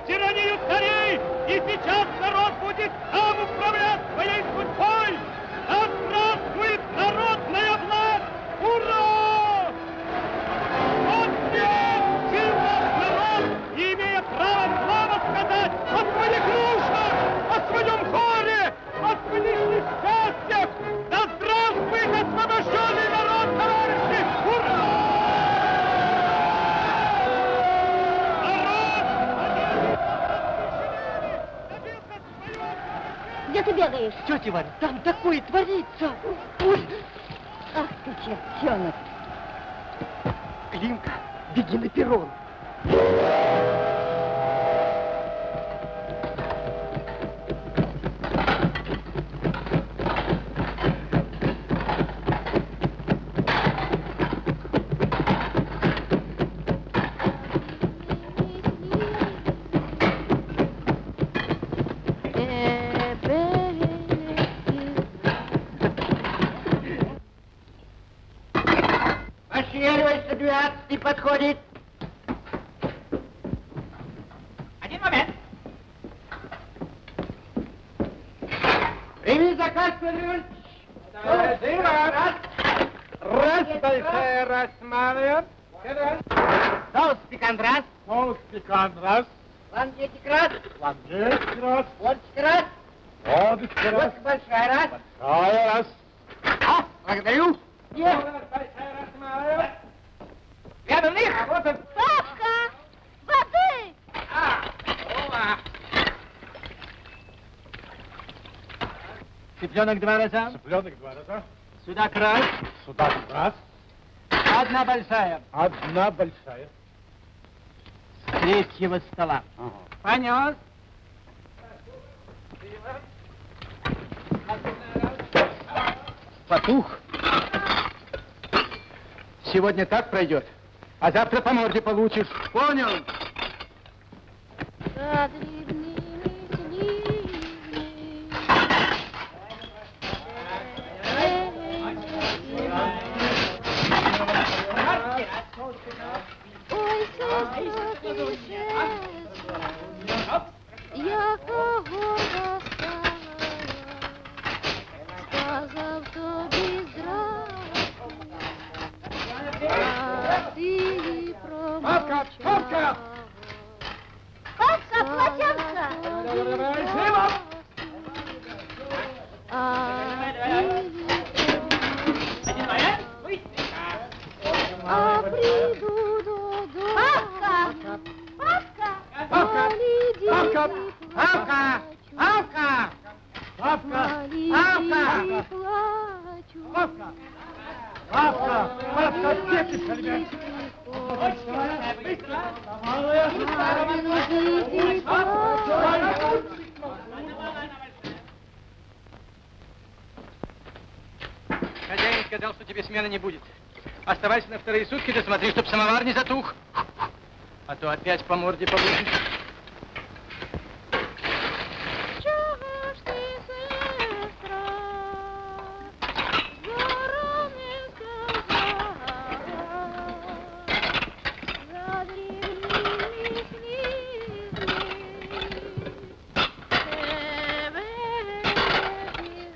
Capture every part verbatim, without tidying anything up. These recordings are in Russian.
тиранию царей, и сейчас народ будет сам управлять своей судьбой. Да здравствует народная власть! Ура! Вот здесь жил наш народ, имея право слава сказать о своих нуждах, о своем горе, о своих несчастьях. Да здравствует освобожденный народ, товарищи! Ура! Где ты бегаешь? Тетя Варя, там такое творится! Ой! Ах ты, чертенок! Климка, беги на перрон! двенадцатый подходит. Один момент. Прими заказ, Владимир Ильич. Раз. Раз, большая, раз, малая. Соус пикант, раз. Соус пикант, раз. Лангетик, раз. Лангетик, раз. Водочка, раз. Водочка, раз. Водка большая, раз. Большая, раз. А, благодарю. Нет. Большая, раз, малая. Рядом них. А вот он. Папка! Воды! А, ома. Цыпленок два раза. Цыпленок два раза. Сюда крас. Сюда раз. Одна большая. Одна большая. С третьего стола. Ага. Понес. Потух. Сегодня так пройдет, а завтра по морде получишь. Понял? Ой, я кого достала, сказав тобі здрасте, а ти промовчав. Папка, папка! Папка, полотенце! Давай, живо! А приду додому. Папка! Папка! Папка! Папка! Папка! Папка! Папка! Папка! Папка! Папка! Папка, где ты, ребят? Хозяин сказал, что тебе смены не будет. Оставайся на вторые сутки, да смотри, чтоб самовар не затух. А то опять по морде получишь. Чего ж ты, сестра, зором не сказала, за древними слизни тебе не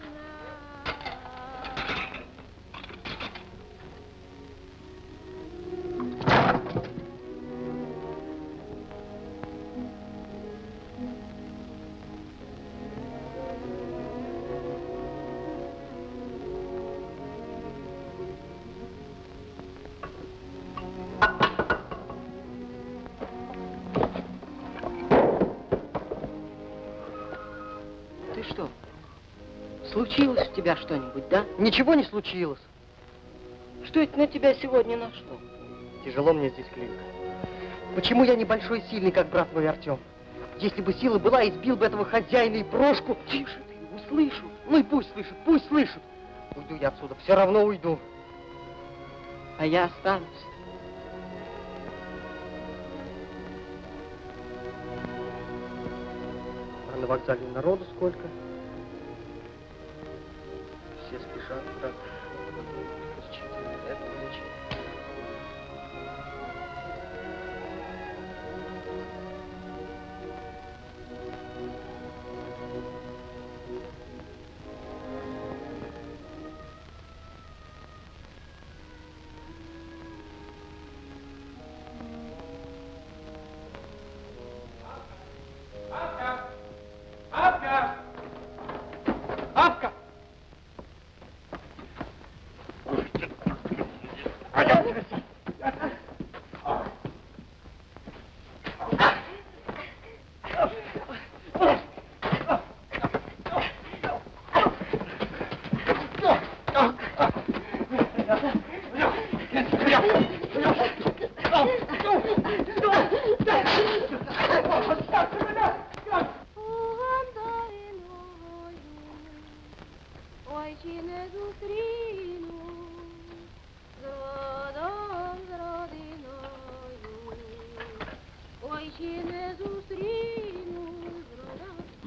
Ты что? Случилось у тебя что-нибудь, да? Ничего не случилось. Что это на тебя сегодня нашло? Тяжело мне здесь, Климка. Почему я небольшой и сильный, как брат мой Артем? Если бы сила была, избил бы этого хозяина и брошку. Тише ты, услышу. Ну и пусть слышит, пусть слышит. Уйду я отсюда, все равно уйду. А я останусь. А на вокзале народу сколько? Все спешат, так. Это ничего.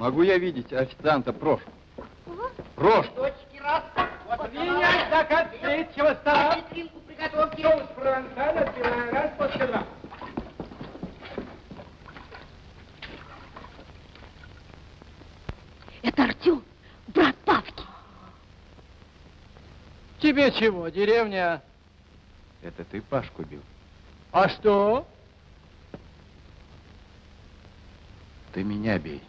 Могу я видеть официанта Прошу? Прошу. Точки раз. Вот принять заказ третьего стола. Витринку приготовьте. Соус провансаль, отбивная раз, после два. Это Артем, брат Павки. Тебе чего, деревня? Это ты Пашку бил? А что? Ты меня бей.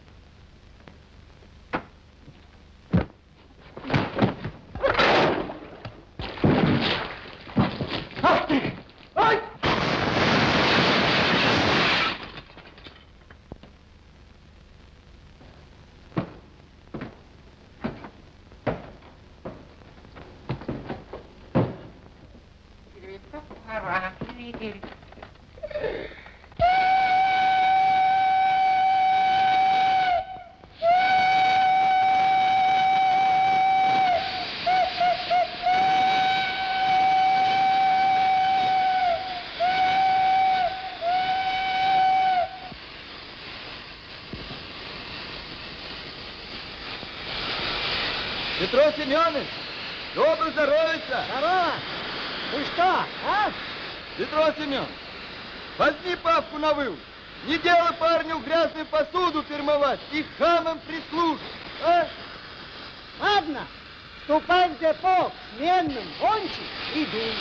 Ах ты! Ай! Петро Семенович, добро здоровится. Здорово! Ну что, а? Петро Семенович, возьми Павку на вывод. Не дело парню грязную посуду фирмовать и хамам прислужить, а? Ладно, ступай в депо к сменным, кончи и дуй.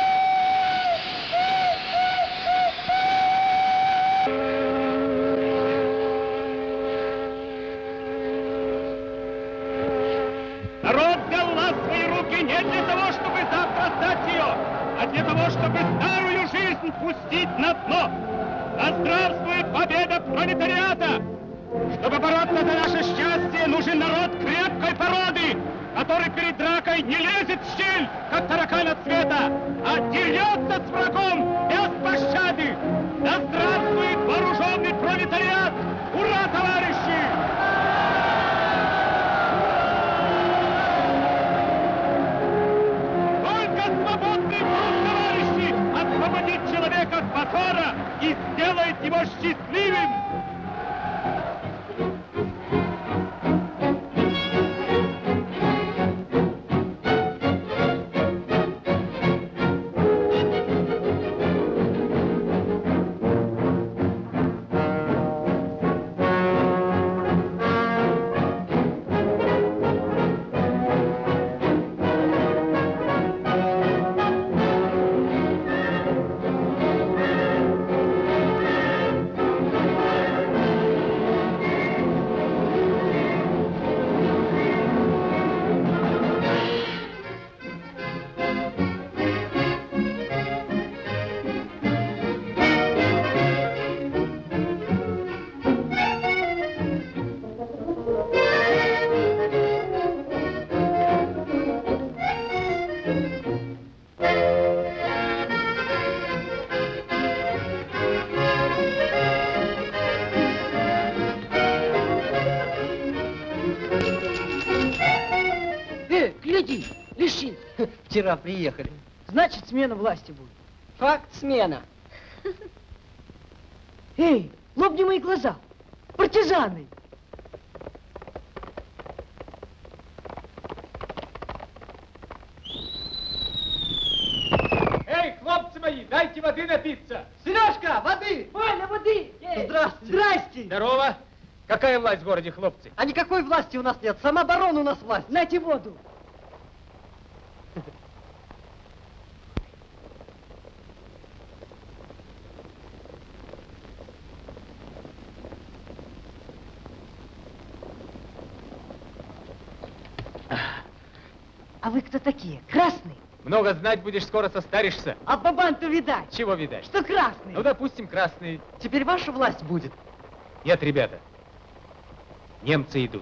Народ взял власть в свои руки не для того, чтобы завтра сдать ее, а для того, чтобы старую жизнь пустить на дно. Да здравствует победа пролетариата! Чтобы бороться за наше счастье, нужен народ крепкой породы, который перед дракой не лезет в щель, как таракан от света, а дерется с врагом без пощады. Да здравствует вооруженный пролетариат! Ура, товарищи! Свободный труд, товарищи, освободит человека от позора и сделает его счастливым. Вчера приехали. Значит, смена власти будет. Факт смена. Эй, лопни мои глаза. Партизаны. Эй, хлопцы мои, дайте воды напиться. Сережка, воды! Валя, воды! Здрасте. Здрасте! Здорово. Какая власть в городе, хлопцы? А никакой власти у нас нет. Самооборона у нас власть. Нате воду. А вы кто такие? Красные? Много знать будешь, скоро состаришься. А бабан-то видать. Чего видать? Что красные? Ну, допустим, красные. Теперь ваша власть будет. Нет, ребята. Немцы идут.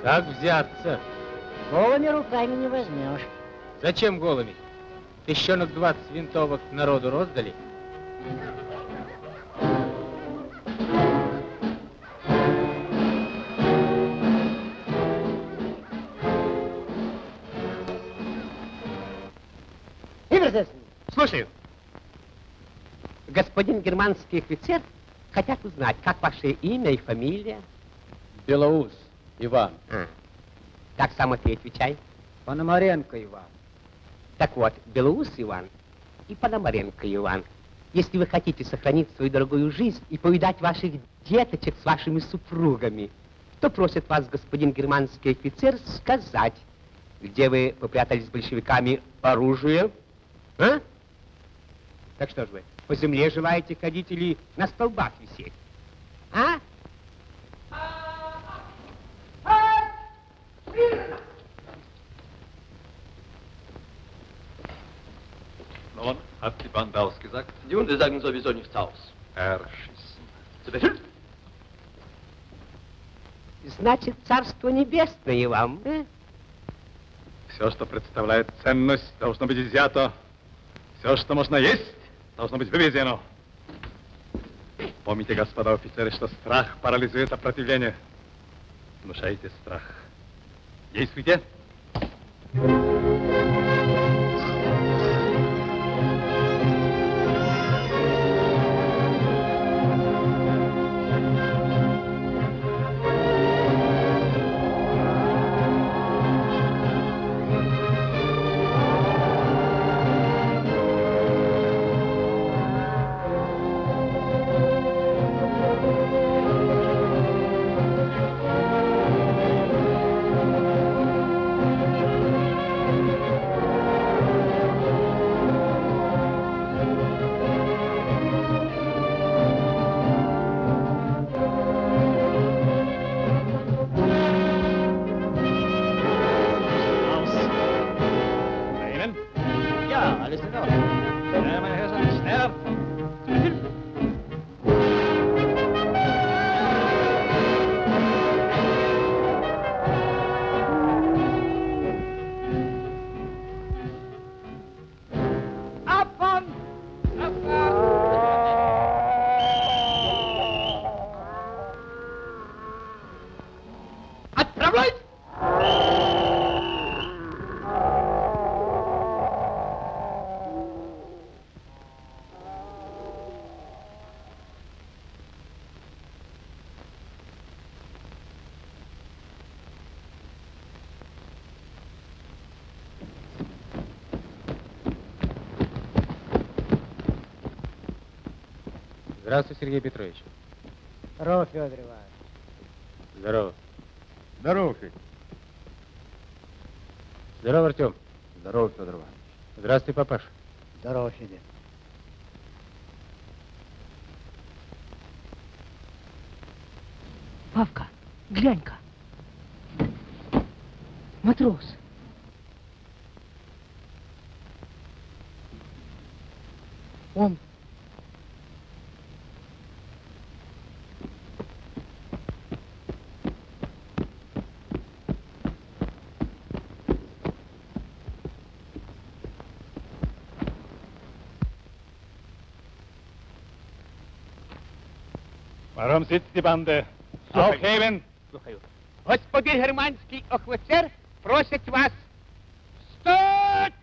Как взяться? Голыми руками не возьмешь. Зачем голыми? Тыщенок двадцать винтовок народу роздали? Слушаю. Господин германский офицер хотят узнать, как ваше имя и фамилия. Белоус Иван. А, так само ты отвечай. Пономаренко Иван. Так вот, Белоус Иван и Пономаренко Иван. Если вы хотите сохранить свою дорогую жизнь и повидать ваших деточек с вашими супругами, то просит вас господин германский офицер сказать, где вы попрятались с большевиками оружие, а? Так что ж вы, по земле желаете ходить или на столбах висеть? А? Nun, hat die Bande ausgesagt? Die Hunde sagen sowieso nichts aus. Erschissen. Zu Befehl. Значит, царство небесное вам, а? Все, что представляет ценность, должно быть изъято. Все, что можно есть, должно быть вывезено. Помните, господа офицеры, что страх парализует сопротивление. Внушайте страх. Действуйте. Здравствуй, Сергей Петрович. Здорово, Федор Иванович. Здорово. Здорово, Федь. Здорово, Артем. Здорово, Федор Иванович. Здравствуй, папаша. Здорово, Федя. Павка, глянь-ка. Матрос. Он. Warum sitzt die Bande? Aufheben! Господин германский офицер просит вас встать!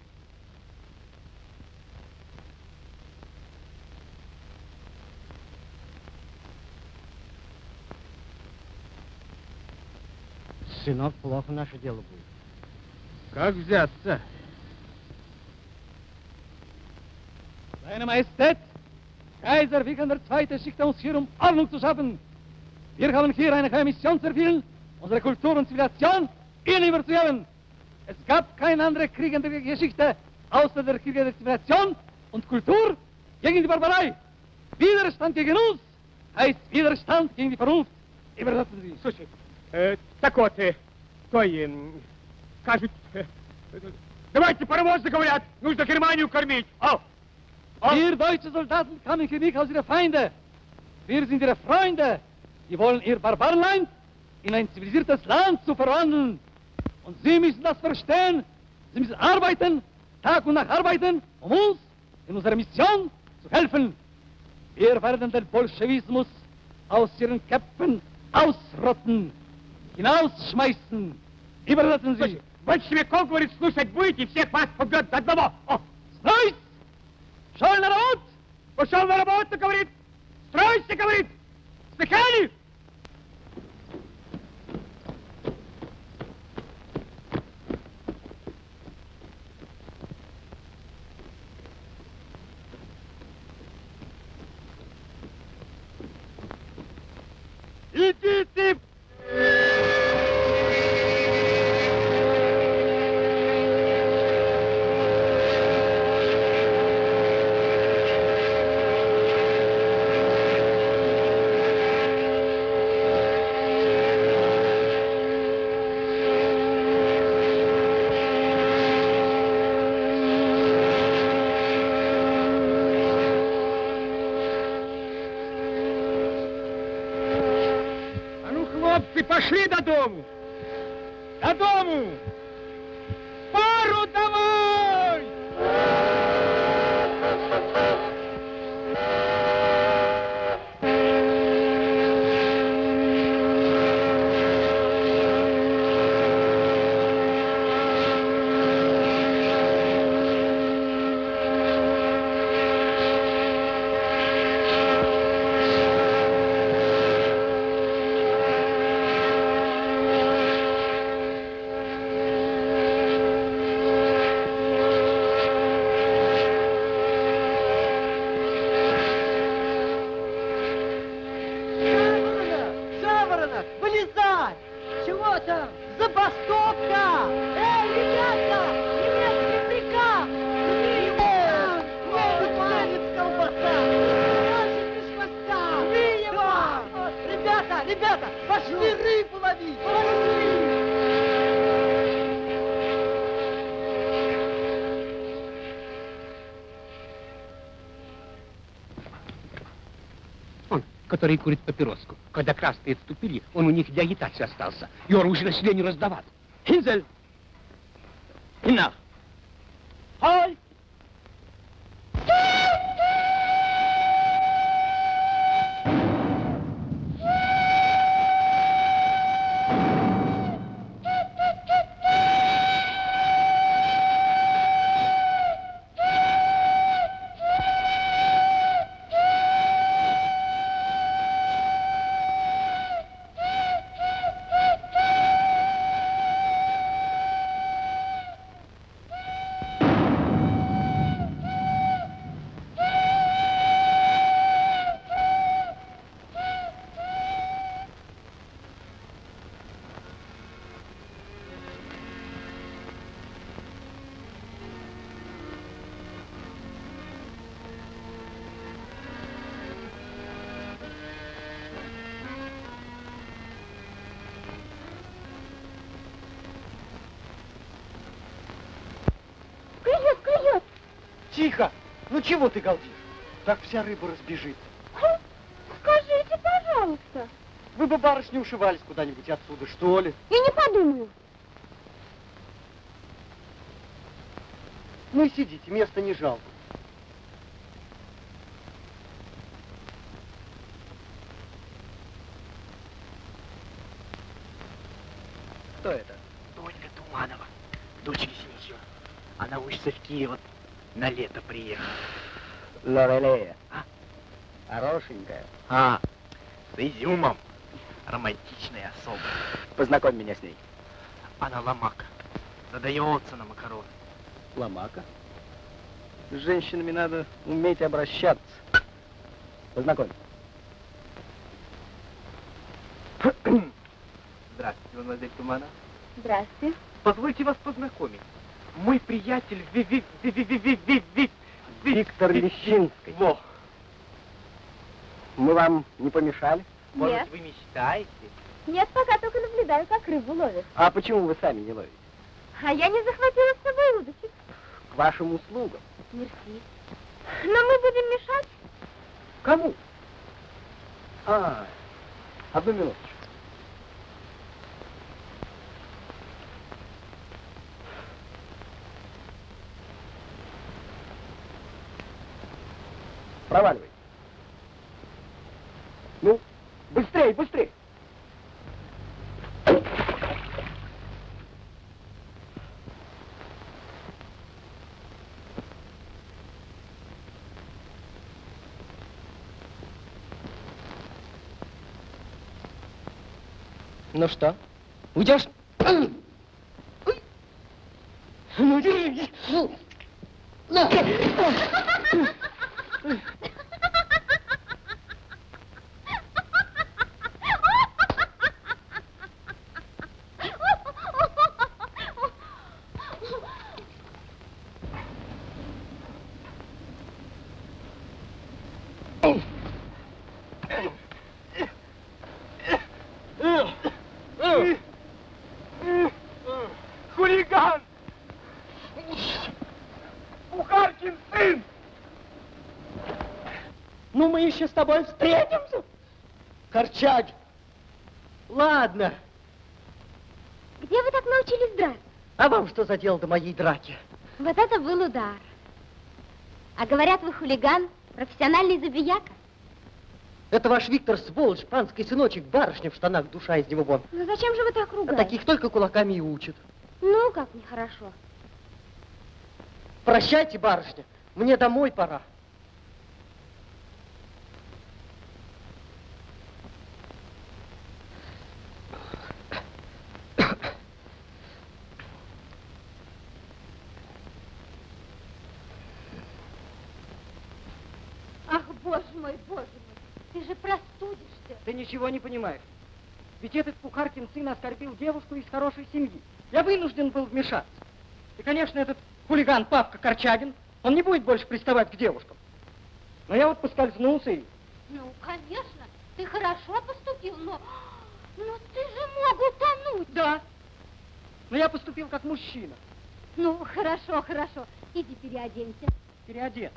Сынок, плохо наше дело будет. Как взяться? Seine Majestät, Kaiser Wilhelm der Zweite schickte uns hier, um Ordnung zu schaffen. Wir haben hier eine geheime Mission zu erfüllen, unsere Kultur und Zivilisation ihnen überzuheben. Es gab keine andere Krieg in der Geschichte, außer der Krieg der Zivilisation und Kultur gegen die Barbarei. Widerstand gegen uns heißt Widerstand gegen die Vernunft. Übersetzen Sie. Слушай, э, так вот, э, той, э, кажут, э, давайте паровозы, говорят, нужно Германию кормить. Auf! Wir deutsche Soldaten kamen hier nicht aus ihre Feinde. Wir sind ihre Freunde. Die wollen ihr Barbarenland in ein zivilisiertes Land zu verwandeln. Und Sie müssen das verstehen. Sie müssen arbeiten, Tag und Nacht arbeiten, um uns in unserer Mission zu helfen. Wir werden den Bolschewismus aus ihren Köpfen ausrotten, hinausschmeißen. Überlassen Sie. Большевиков, говорит, слушать будете, всех вас побьет до одного. О, стройсь! Шел народ! Пошел на работу, говорит. Стройся, говорит. Слыхали? Идите! Пошли до дому! До дому! Пару давай! Который курит папироску. Когда красные отступили, он у них для агитации остался. И оружие населению раздавать. Hinzel! Hinnach! Halt! Тихо! Ну чего ты галдишь? Так вся рыба разбежит. Скажите, пожалуйста. Вы бы, барышни, ушивались куда-нибудь отсюда, что ли? Я не подумаю. Ну и сидите, места не жалко. Кто это? Донька Туманова, дочь Лесничева. Она учится в Киеве, вот на лето приехала. Лорелея. А? Хорошенькая. А, с изюмом. Романтичная особа. Познакомь меня с ней. Она ломака. Задается на макароны. Ломака? С женщинами надо уметь обращаться. Познакомь. Здравствуйте, мадемуазель Туманова. Здравствуйте. Позвольте вас познакомить. Мой приятель Ви Ви Ви Ви Ви Ви Ви Ви Виктор Лещинский. Во. Мы вам не помешали? Может, Нет. вы мечтаете? Нет, пока только наблюдаю, как рыбу ловят. А почему вы сами не ловите? А я не захватила с собой удочек. К вашим услугам. Мерси. Но мы будем мешать. Кому? А, одну минуточку. проваливай. Ну, быстрей, быстрей. Ну что, уйдешь? Ну, держись. На. Хулиган! Бухаркин сын! Ну, мы еще с тобой встретимся. Корчаги. Ладно. Где вы так научились драться? А вам что за дело до моей драки? Вот это был удар. А говорят, вы хулиган, профессиональный забияка. Это ваш Виктор, сволочь, панский сыночек, барышня в штанах, душа из него вон. Ну зачем же вы так А ругаете? таких только кулаками и учат. Ну, как нехорошо. Прощайте, барышня, мне домой пора. Ах, боже мой, боже мой, ты же простудишься. Ты ничего не понимаешь. Ведь этот Пухаркин сын оскорбил девушку из хорошей семьи. Я вынужден был вмешаться. И, конечно, этот хулиган Павка Корчагин, он не будет больше приставать к девушкам. Но я вот поскользнулся и... Ну, конечно, ты хорошо поступил, но... Но ты же мог утонуть. Да. Но я поступил как мужчина. Ну, хорошо, хорошо. Иди переоденься. Переодеться.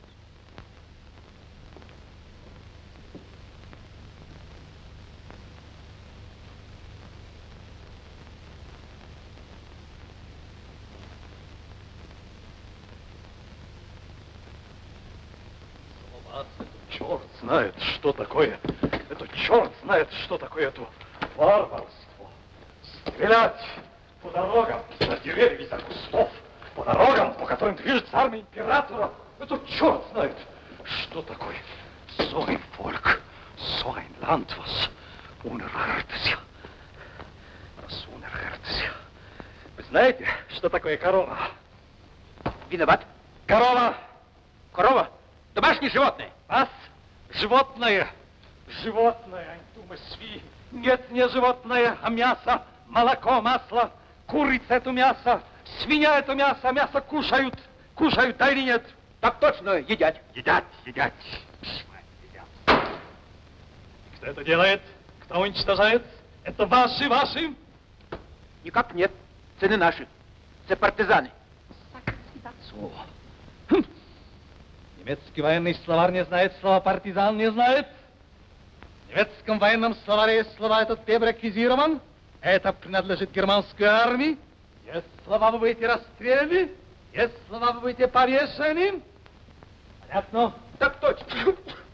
Черт знает, что такое. Это черт знает, что такое это варварство. Стрелять по дорогам из-за деревьев, из-за кустов, по дорогам, по которым движется армия императора. Это черт знает, что такое. So ein Volk, so ein Land, was unerhörtes. Was unerhörtes. Вы знаете, что такое корова? Виноват. Корова! Корова? Домашнее животное. Вас? Животное. Животное. Думаю, сви. Нет, не животное, а мясо. Молоко, масло. Курица это мясо. Свинья это мясо. Мясо кушают. Кушают, да или нет? Так точно, едят. Едят, едят. Едят. Кто это делает? Кто уничтожает? Это ваши, ваши? Никак нет. Цены наши. Это партизаны. So. Хм. Немецкий военный словарь не знает слова партизан, не знает. В немецком военном словаре есть слова этот переквизирован. Это принадлежит германской армии. Есть слова, вы будете расстреляны. Есть слова, вы будете повешены. Понятно? Так точно.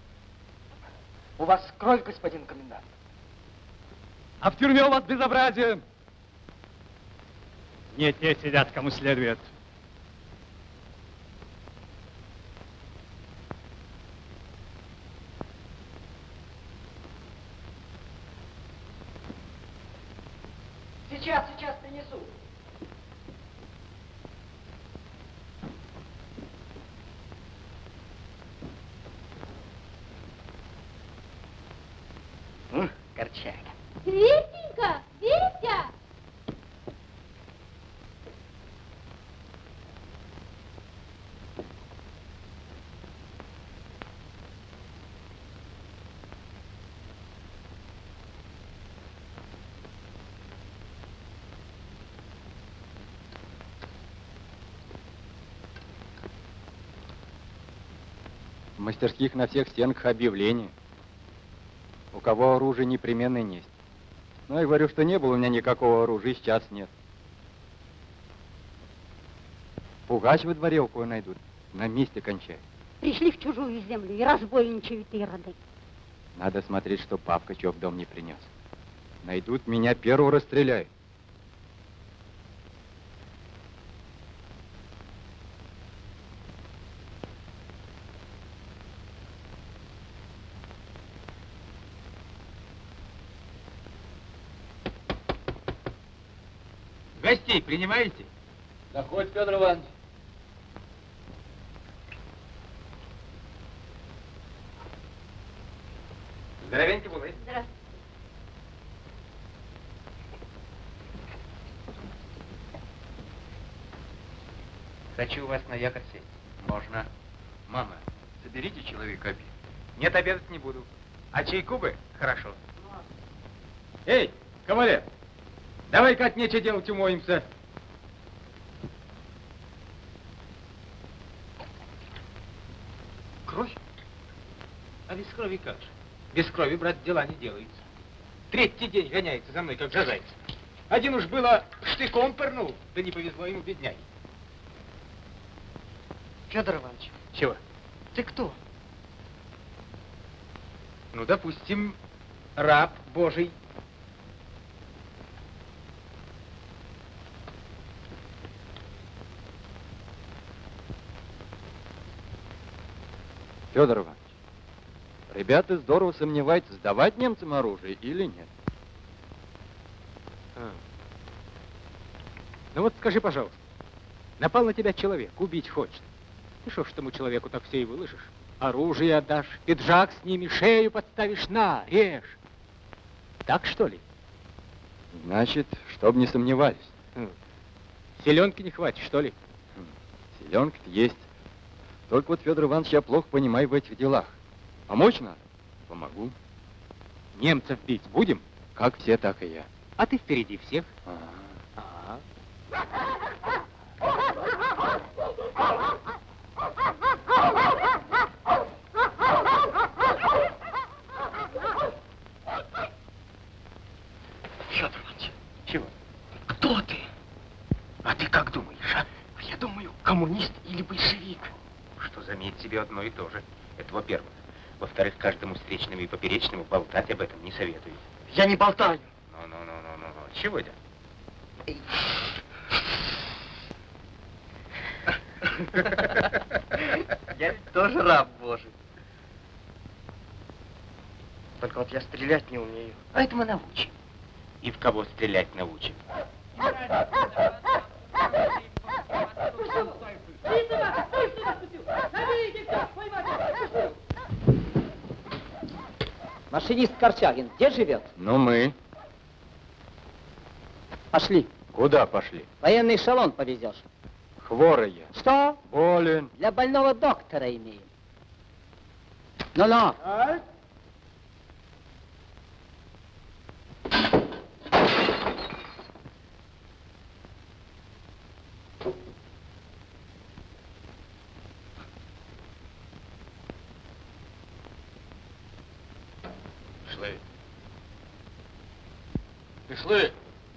У вас кровь, господин комендант. А в тюрьме у вас безобразие. Не те сидят, кому следует. Сейчас, сейчас принесу. Корчага. Витенька, Витя! В мастерских на всех стенках объявления. У кого оружие непременно есть. Ну, я говорю, что не было у меня никакого оружия, сейчас нет. Пугач во дворе у кого найдут, на месте кончает. Пришли в чужую землю и разбойничают ироды. Надо смотреть, чтоб Павка чего в дом не принес. Найдут меня, первого расстреляют. Гостей принимаете? Заходь, Федор Иванович. Здоровеньки были. Здравствуйте. Хочу у вас на якорь сесть. Можно. Мама, соберите человека обед. Нет, обедать не буду. А чайку бы? Хорошо. Эй, кавалер, давай-ка от нечего делать умоемся. Кровь? А без крови как же? Без крови, брат, дела не делаются. Третий день гоняется за мной, как за зайцем. Один уж было штыком пырнул, да не повезло ему, бедняги. Федор Иванович. Чего? Ты кто? Ну, допустим, раб Божий. Федор Иванович, ребята здорово сомневаются, сдавать немцам оружие или нет. А. Ну вот скажи, пожалуйста, напал на тебя человек, убить хочет. Ты что ж тому человеку так все и выложишь? Оружие отдашь, пиджак снимешь, шею подставишь, на, режь. Так что ли? Значит, чтоб не сомневались. Селенки не хватит, что ли? Селенка-то есть. Только вот, Федор Иванович, я плохо понимаю в этих делах. Помочь надо? Помогу. Немцев бить будем? Как все, так и я. А ты впереди всех. А-а. Федор Иванович. Чего? Кто ты? А ты как думаешь, а? Я думаю, коммунист или большевик. Что, заметь себе, одно и то же. Это во-первых. Во-вторых, каждому встречному и поперечному болтать об этом не советую. Я не болтаю. Ну-ну-ну-ну-ну. Чего это? Я ведь тоже раб Божий. Только вот я стрелять не умею. А это мы научим. И в кого стрелять научим? Машинист Корчагин где живет? Ну, мы. Пошли. Куда пошли? Военный эшелон повезешь. Хворый я. Что? Болен. Для больного доктора имеем. Ну-ну. Пішли. Пішли.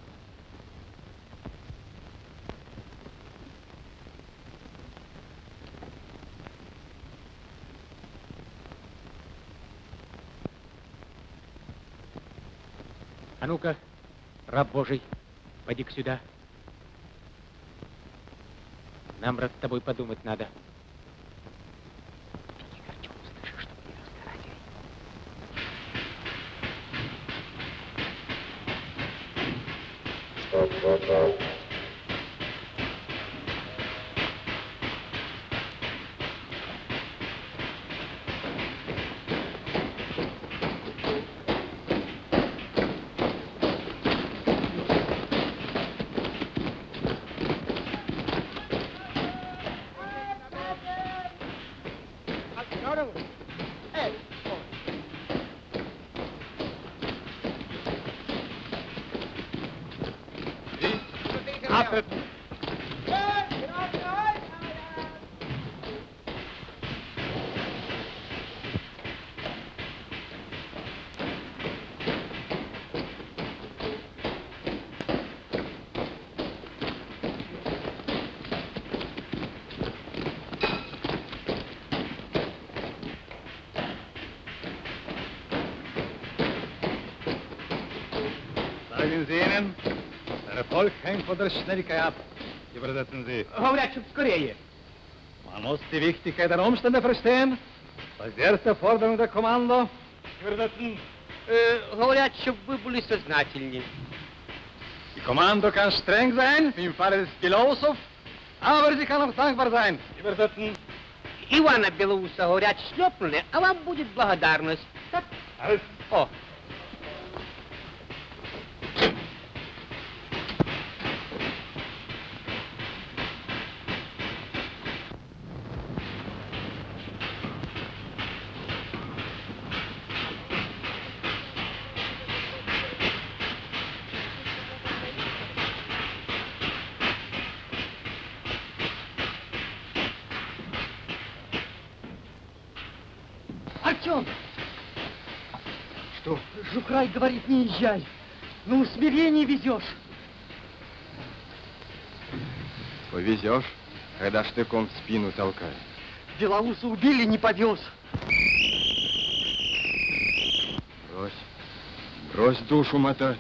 А ну-ка, раб Божий, поди-ка сюда. Нам, брат, с тобой подумать надо. Господин Зенин, der Erfolg hängt von der Schnelligkeit ab. Übersetzen Sie. Говорят, чтоб скорее. Man muss die Wichtigkeit der Umstände verstehen. Das ist die erste Forderung der Kommando. Übersetzen. Э, говорят, чтоб вы были сознательнее. Die Kommando kann streng sein, wie im Falle des Белоусов, aber sie kann auch dankbar sein. Übersetzen. Ивана Белоуса, говорят, шлепнули, а вам будет благодарность. Так? Alles. О. Артем! Что? Жухрай говорит, не езжай. На усмирение везешь. Повезешь, когда штыком в спину толкает. Белоуса убили, не повез. Брось. Брось душу мотать.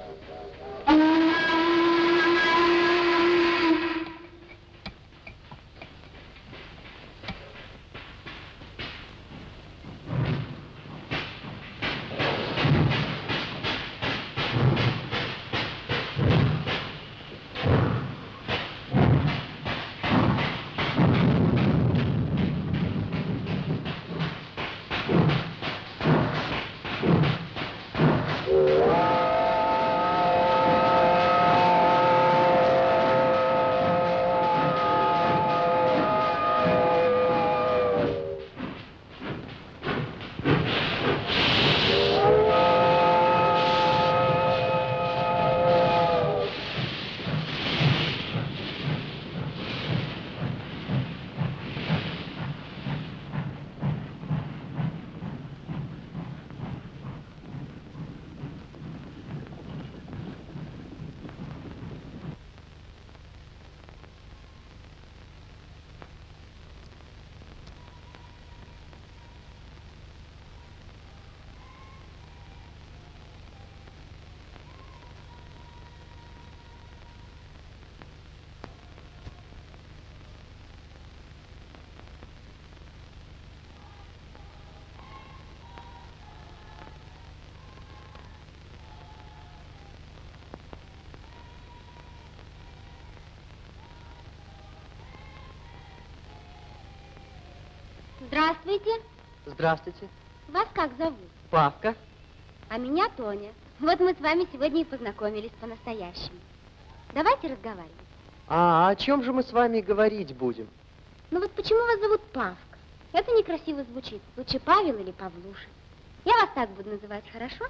Здравствуйте. Здравствуйте. Вас как зовут? Павка. А меня Тоня. Вот мы с вами сегодня и познакомились по-настоящему. Давайте разговаривать. А о чем же мы с вами говорить будем? Ну вот почему вас зовут Павка? Это некрасиво звучит. Лучше Павел или Павлуша. Я вас так буду называть, хорошо?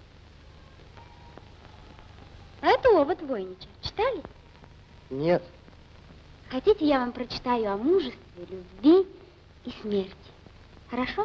А это «Овод Войнича». Читали? Нет. Хотите, я вам прочитаю о мужестве, любви и смерти. Хорошо?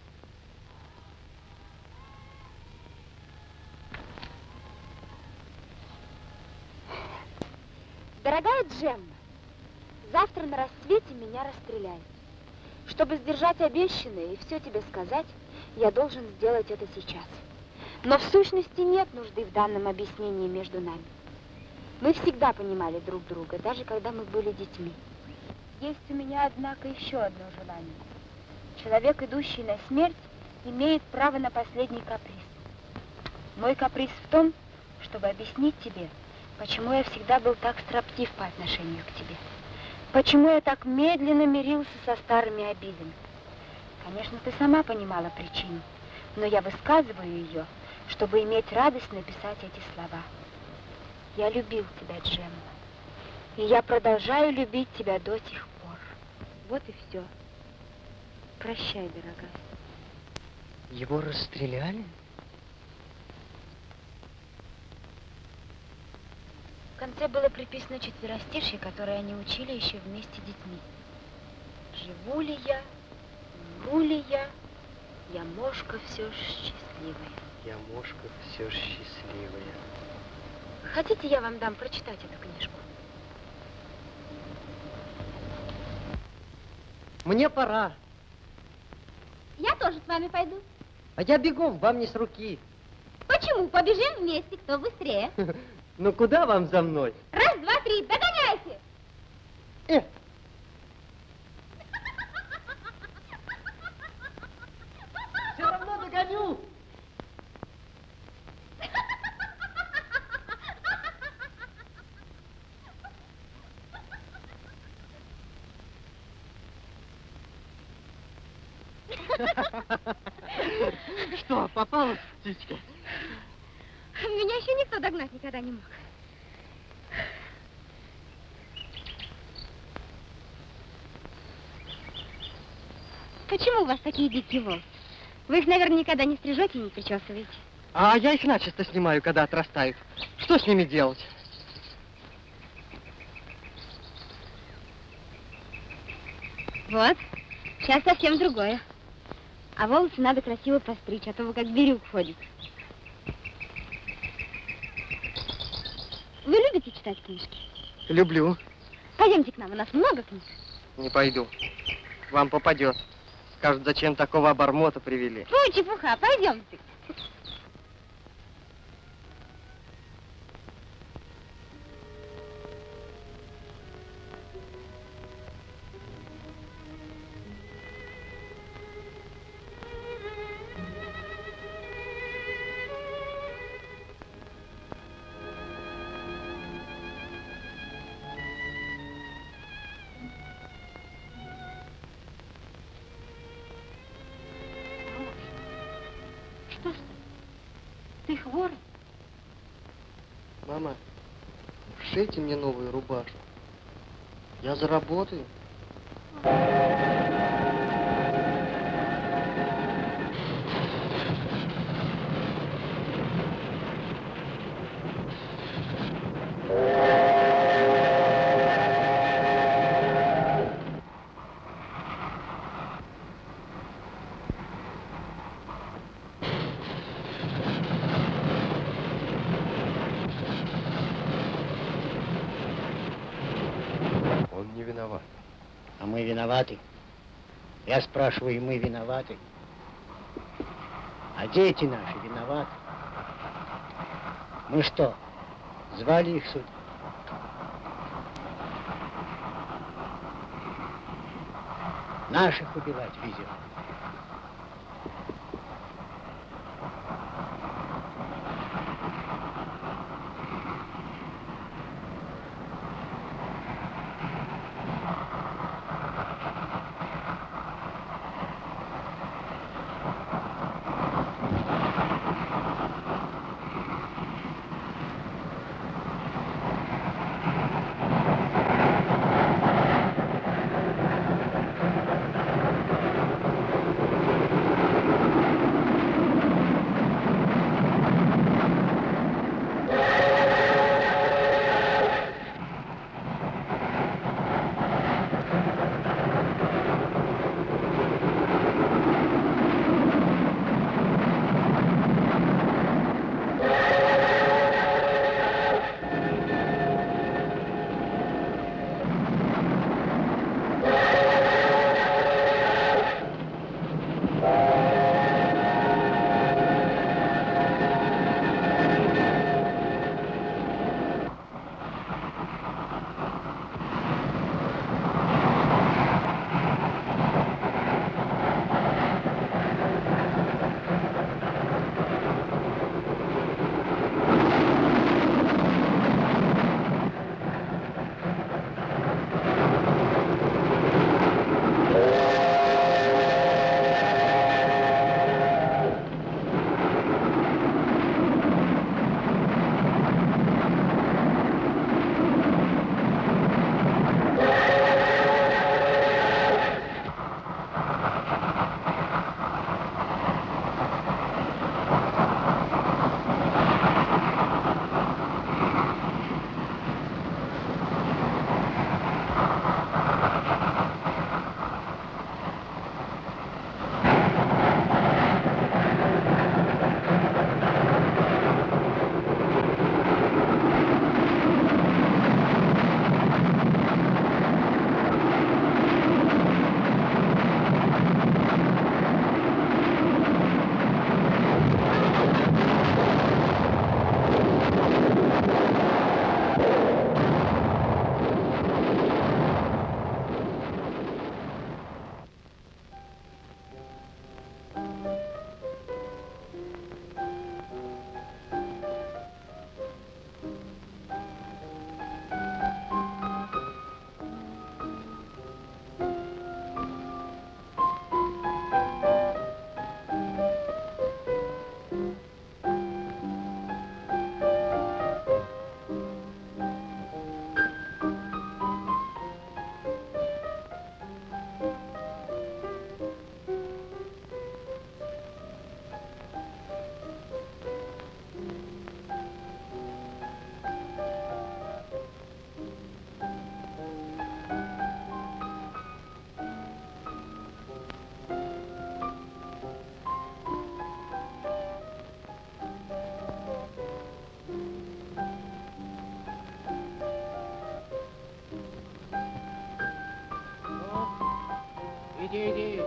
Дорогая Джемма, завтра на рассвете меня расстреляют. Чтобы сдержать обещанное и все тебе сказать, я должен сделать это сейчас. Но в сущности нет нужды в данном объяснении между нами. Мы всегда понимали друг друга, даже когда мы были детьми. Есть у меня, однако, еще одно желание. Человек, идущий на смерть, имеет право на последний каприз. Мой каприз в том, чтобы объяснить тебе, почему я всегда был так строптив по отношению к тебе. Почему я так медленно мирился со старыми обидами. Конечно, ты сама понимала причину, но я высказываю ее, чтобы иметь радость написать эти слова. Я любил тебя, Джемма, и я продолжаю любить тебя до сих пор. Вот и все. Прощай, дорогая. Его расстреляли? В конце было приписано четверостишье, которое они учили еще вместе с детьми. Живу ли я, умру ли я, я мошка все ж счастливая. Я мошка все ж счастливая. Хотите, я вам дам прочитать эту книжку? Мне пора. Я тоже с вами пойду. А я бегом, вам не с руки. Почему? Побежим вместе, кто быстрее. Ну куда вам за мной? Раз, два, три, догоняйте! Э. Все равно догоню! Что, попалась птичка? Меня еще никто догнать никогда не мог. Почему у вас такие дикие волосы? Вы их, наверное, никогда не стрижете и не причесываете. А я их начисто снимаю, когда отрастают. Что с ними делать? Вот, сейчас совсем другое. А волосы надо красиво постричь, а то вы как бирюк ходите. Вы любите читать книжки? Люблю. Пойдемте к нам, у нас много книг. Не пойду. Вам попадет. Скажут, зачем такого обормота привели. Фу, чепуха, пойдемте. Что с тобой? Ты хворый? Мама, шейте мне новую рубашку. Я заработаю. Он не виноват. А мы виноваты. Я спрашиваю, и мы виноваты. А дети наши виноваты. Мы что, звали их сюда? Наших убивать везет. иди, иди.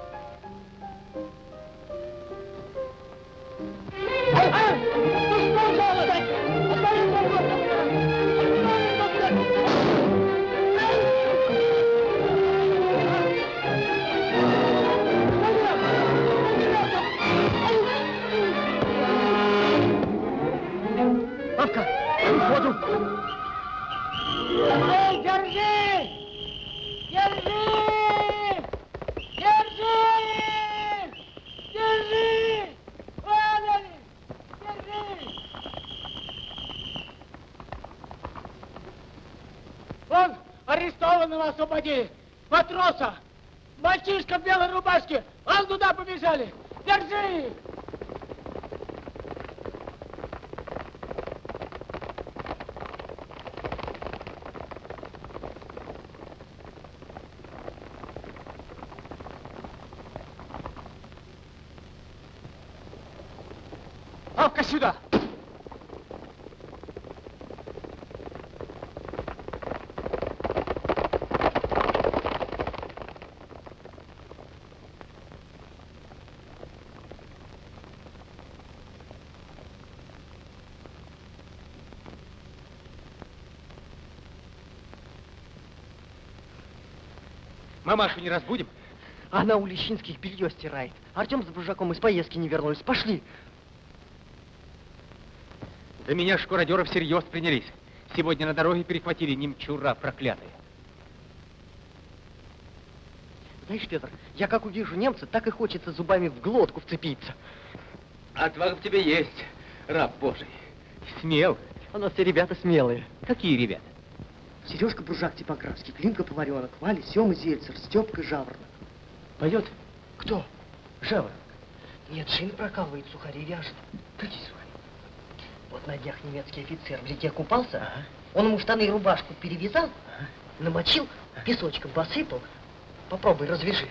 Павка, воду! Эй, держи! Держи! Держи! Держи! Вон они! Держи! Вон, арестованного освободи! Матроса! Мальчишка в белой рубашке! Вон туда побежали! Держи! Павка, сюда! Мамашу не разбудим? Она у Лещинских белье стирает. Артем с Бружаком из поездки не вернулись. Пошли. Да меня шкуродеры всерьез принялись. Сегодня на дороге перехватили немчура проклятые. Знаешь, Петр, я как увижу немца, так и хочется зубами в глотку вцепиться. Отвага в тебе есть, раб Божий. Смел. У нас все ребята смелые. Какие ребята? Сережка Бружак типографский, Климка Поваренок, Валя, Сема Зельцер, Степка Жаворонок. Поет? Кто? Жаворонок. Нет, шины прокалывает, сухари вяжет. Какие сухари? Вот на днях немецкий офицер в реке купался, ага. Он ему штаны и рубашку перевязал, ага. намочил, песочком посыпал. Попробуй, развяжи.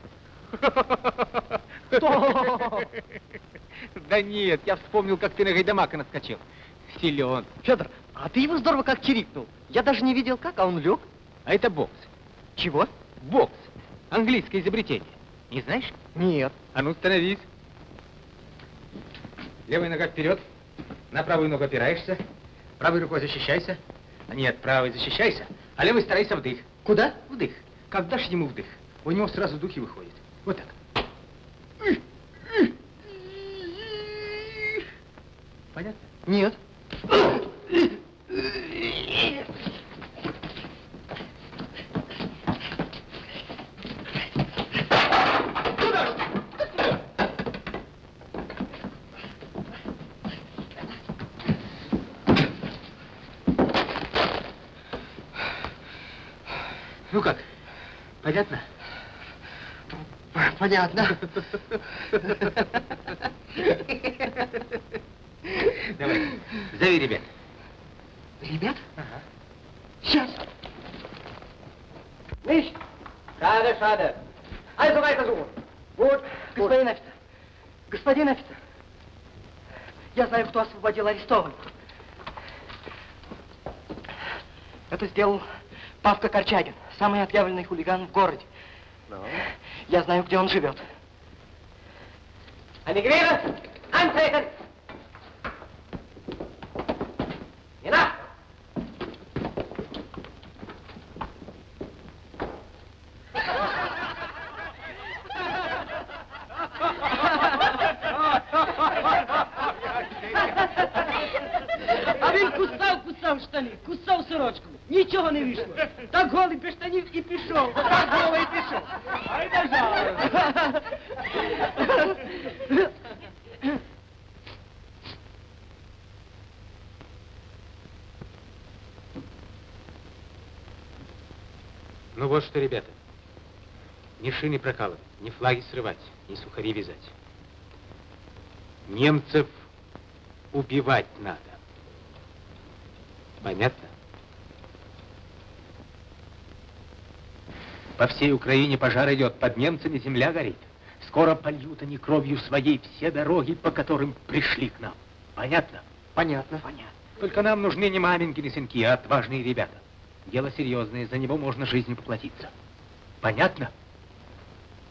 Что? Да нет, я вспомнил, как ты на Гайдамака наскочил. Силен. Федор, а ты его здорово как чирикнул. Я даже не видел как, а он лег. А это бокс. Чего? Бокс. Английское изобретение. Не знаешь? Нет. А ну, становись. Левая нога вперед. На правую ногу опираешься. Правой рукой защищайся. А нет, правой защищайся, а левой старайся вдых. Куда? Вдых. Как дашь ему вдых, у него сразу духи выходят. Вот так. Понятно? Нет. Ну как, понятно? Понятно. Давай, зови ребят. Ребят? Ага. Сейчас. Nicht! Schade, schade. Also weiter so. Вот, господин офицер. Господин офицер. Я знаю, кто освободил арестованных. Это сделал Павка Корчагин, самый отъявленный хулиган в городе. Ну? Я знаю, где он живет. Emigrieren! Antreten! Hinab! А він кусав, кусав штани, кусав сорочку. Нічого не вийшло. Так голий без штанів і пішов. Так голий і пішов. Ай, нажав. Ну вот что, ребята. Ни шины прокалывать, ни флаги срывать, ни сухари вязать. Немцев убивать надо. Понятно? По всей Украине пожар идет, под немцами земля горит. Скоро польют они кровью своей все дороги, по которым пришли к нам. Понятно? Понятно. Понятно. Только нам нужны не маменьки, не сынки, а отважные ребята. Дело серьезное, за него можно жизнью поплатиться. Понятно?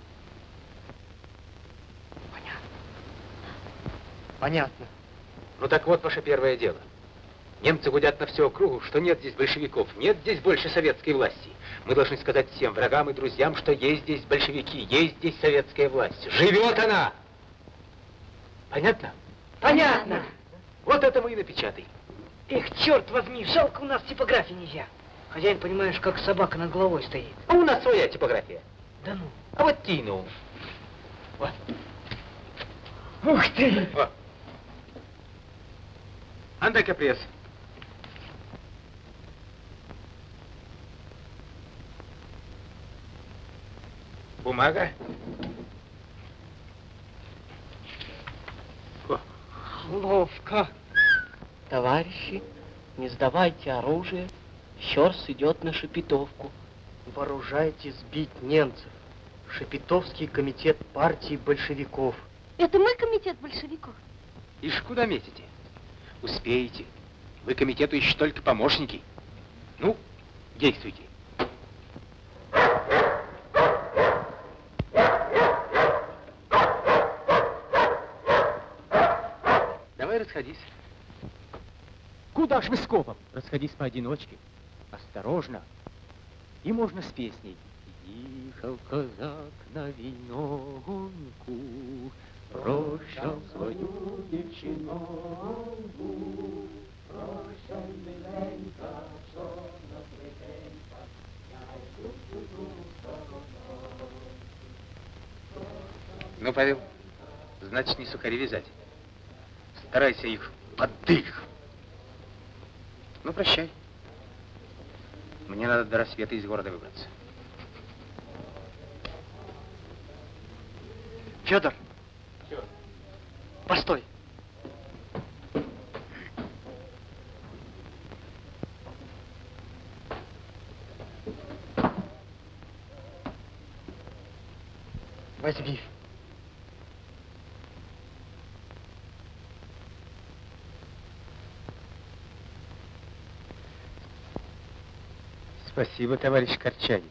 Понятно. Ну так вот ваше первое дело. Немцы гудят на всю округу, что нет здесь большевиков, нет здесь больше советской власти. Мы должны сказать всем врагам и друзьям, что есть здесь большевики, есть здесь советская власть. Живет она! Понятно? Понятно. Вот это мы и напечатай. Эх, черт возьми, жалко, у нас типографии нельзя. Хозяин, понимаешь, как собака над головой стоит. А у нас своя типография. Да ну. А вот тину. Вот. Ух ты! Вот. Андай-ка пресс. Бумага. Ловко. Товарищи, не сдавайте оружие. Щорс идет на Шепетовку. Вооружайтесь бить немцев. Шепетовский комитет партии большевиков. Это мы комитет большевиков? Ишь, куда метите? Успеете. Вы комитету еще только помощники. Ну, действуйте. Давай расходись. Куда ж вы скопом? Расходись поодиночке. Осторожно. И можно с песней. Ехал казак на виногонку, прощал свою девчинонку, прощай, миленька, чорна плетенька, я йду туду стороной. Ну, Павел, значит, не сухари вязать. Старайся их под дых. Ну, прощай. Мне надо до рассвета из города выбраться. Федор. Чего? Постой. Возьми. Спасибо, товарищ Корчагин.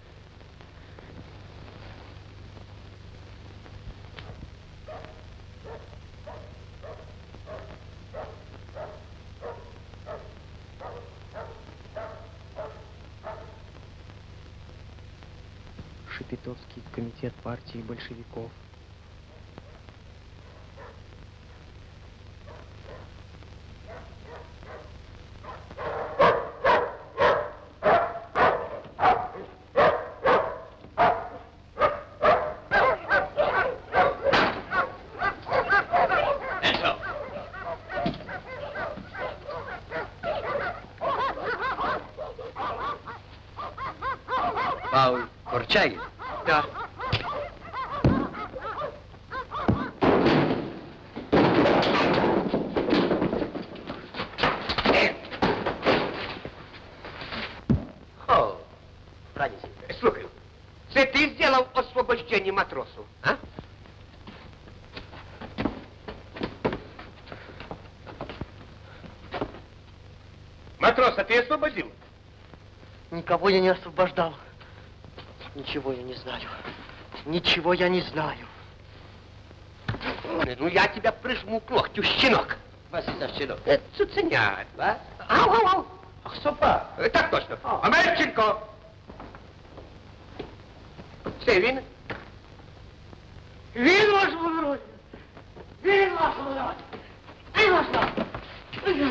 Шепетовский комитет партии большевиков. Пауль Корчагин? Да. О, Франец, слухаю. Це ти зробив освобождення матросу, а? Матроса ты освободил? Никого я не освобождал. Ничего я не знаю. Ничего я не знаю. Ну, я тебя прижму к локтю, щенок. Вас за щенок? Это цуценят, а? Ау, ау, ау. Ах, сопа. Так точно. Омельченко. Це він? Він ваш володь! Він ваш володь! Він ваш володь!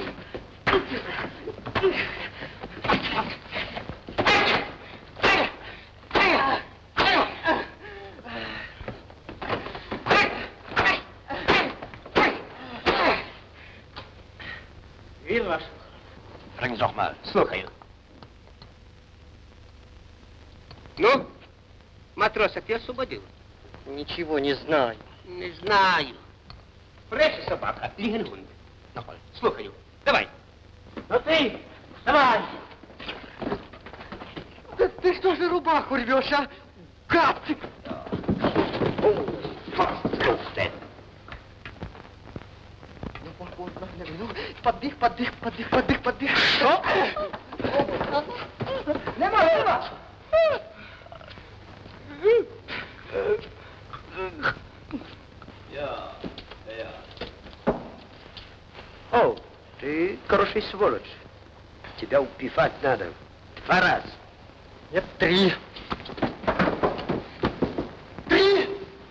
Він ваш. Франц Нохмаль. Слухаю. Ну, матроса ты освободил? Ничего не знаю. Не знаю. Прежде собака, Лігенгунд. Нохмаль, слухаю. Давай. Ну ты, давай! Да ты что же рубаху рвешь, а? Гад! Ну, походно, ну, поддых, поддых, поддых, поддых, поддых. Что? Нема, нема! Я, я. хороший сволочь. Тебя убивать надо. Два раза. Нет, три. Три!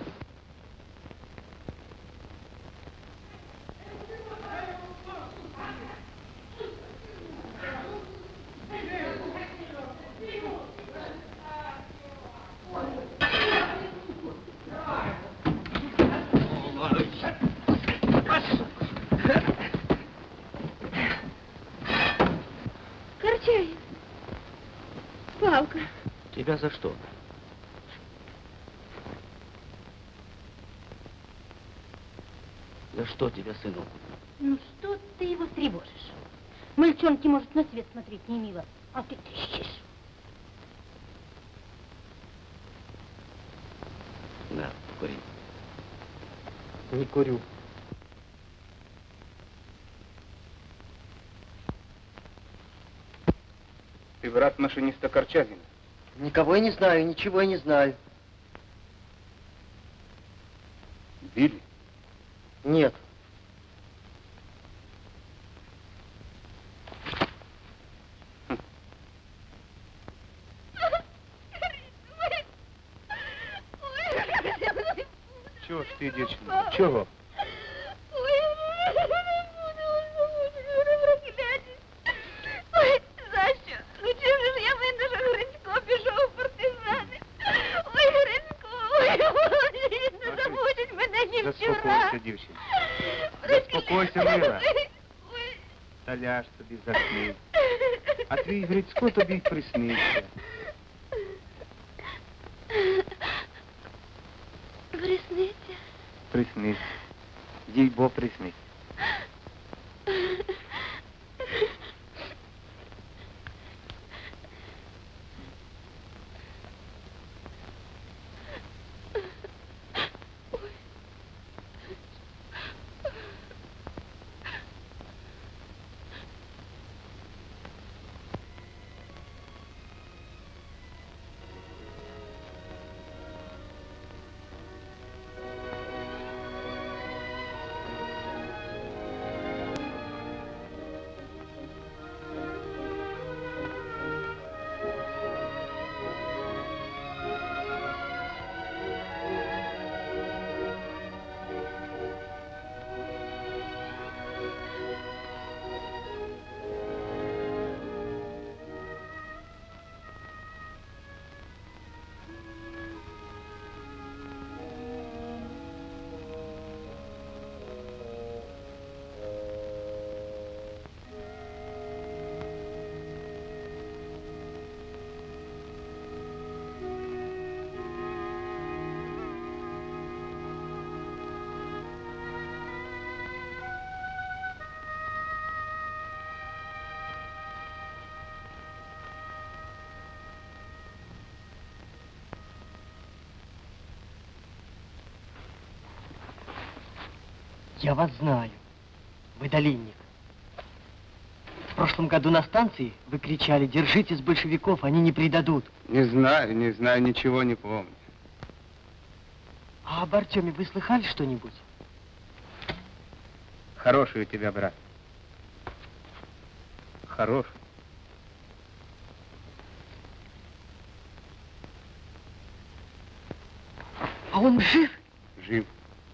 Корчаев. Палка. Тебя за что? За что тебя, сынок? Ну что ты его тревожишь? Мальчонке, может, на свет смотреть не мило, а ты трещишь. На, кури. Не курю. Ты брат машиниста Корчагина? Никого я не знаю, ничего я не знаю. Били? Нет. Чего ж ты, девчонка? Чего? Ой, Саша, ну чим же ж я винна, що Грицько пішов в партизани? Ой, Грицько, ой, ой, не забудуть мене ні вчора. Заспокойся, дівчинка. Заспокойся, мила. Та ляж собі, засни. А твій Грицько тобі й приснився. Присниться? Приснився. Їй бо приснився. Я вас знаю. Вы долинник. В прошлом году на станции вы кричали: держитесь большевиков, они не предадут. Не знаю, не знаю, ничего не помню. А об Артеме вы слыхали что-нибудь? Хороший у тебя брат. Хороший. А он жив? Жив.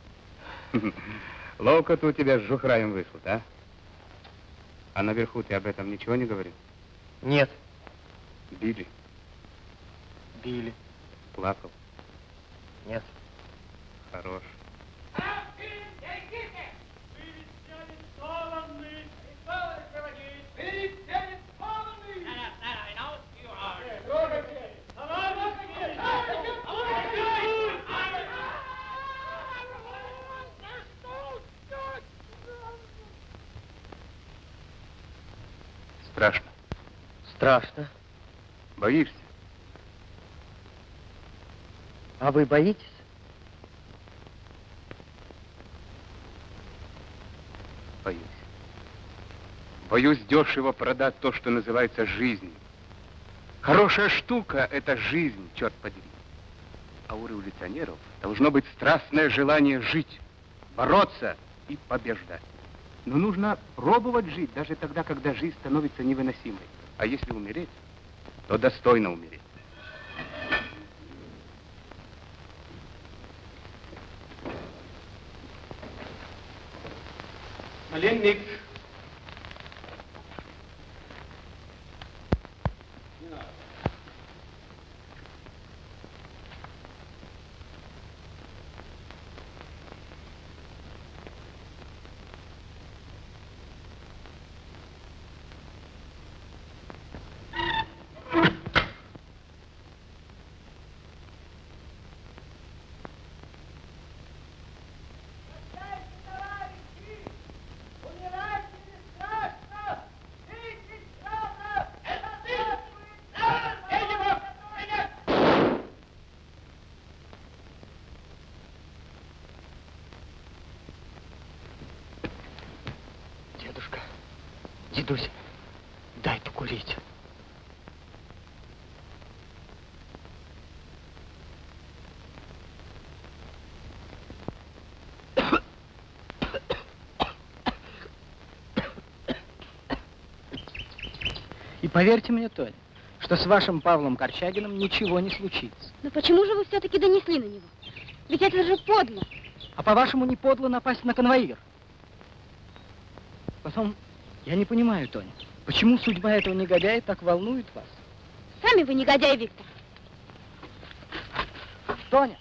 Ловко-то у тебя с Жухраем вышло, а? А наверху ты об этом ничего не говорил? Нет. Били? Били. Плакал? Нет. Хорош. Страшно? Страшно. Боишься? А вы боитесь? Боюсь. Боюсь дешево продать то, что называется жизнью. Хорошая штука — это жизнь, черт подери. А у революционеров должно быть страстное желание жить, бороться и побеждать. Но нужно пробовать жить даже тогда, когда жизнь становится невыносимой. А если умереть, то достойно умереть. Маленник. Дедусь, дай покурить. И поверьте мне, Тоня, что с вашим Павлом Корчагиным ничего не случится. Но почему же вы все-таки донесли на него? Ведь это же подло. А по-вашему, не подло напасть на конвоир? Потом, я не понимаю, Тоня, почему судьба этого негодяя так волнует вас? Сами вы негодяй, Виктор. Тоня!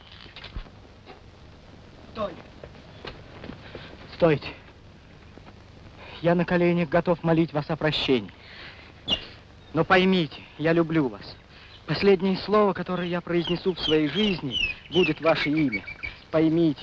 Тоня! Стойте. Я на коленях готов молить вас о прощении. Но поймите, я люблю вас. Последнее слово, которое я произнесу в своей жизни, будет ваше имя. Поймите.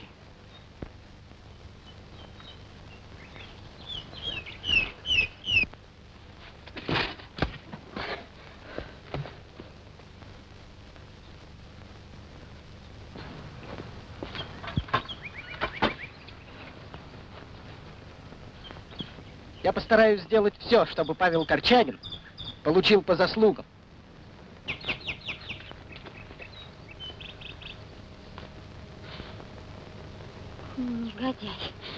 Я постараюсь сделать все, чтобы Павел Корчагин получил по заслугам. Негодяй.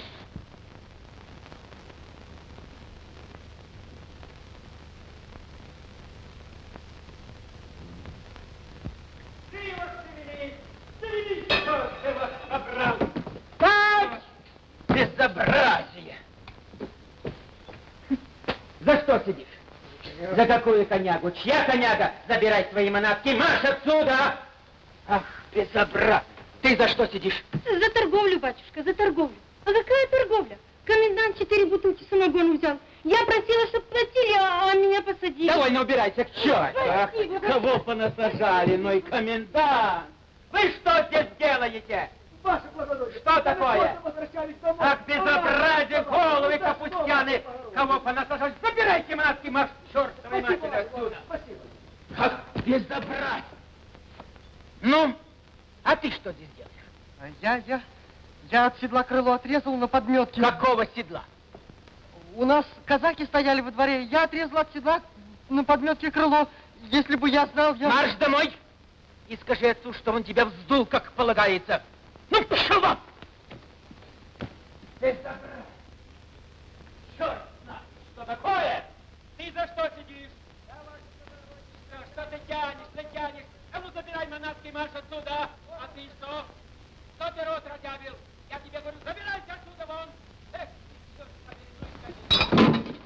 Так! Безобразие! За что сидишь? За какую конягу? Чья коняга? Забирай свои манатки, марш отсюда! Ах, безобразие! Ты за что сидишь? За торговлю, батюшка, за торговлю. А какая торговля? Комендант четыре бутылки самогона взял. Я просила, чтобы платили, а, а меня посадили. Довольно убирайся к черту! Ах, Спасибо, кого понасажали, ну и комендант! Вы что здесь делаете? Ваше благородие! Что такое? Возвращались домой. Ах, безобразие, головы капустяны! Кого понасажали? Забирайте манатки, марш к чертовой матери отсюда! Спасибо. Ах, безобразие! Ну, а ты что здесь делаешь? А я, я, я от седла крыло отрезал на подметке. Какого седла? У нас казаки стояли во дворе. Я отрезал от седла на подметке крыло. Если бы я знал, я... Марш домой и скажи отцу, что он тебя вздул, как полагается. Ну, пошел вон! Безобразие! Черт знает, что такое! Ты за что сидишь? Я, ваше благородие, что ты тянешь, ты тянешь? А ну забирай манатки, марш отсюда! А ты что? Кто ты рот разъявил? Я тебе говорю, забирайся отсюда вон! Эх, черт побери, ну и скажи.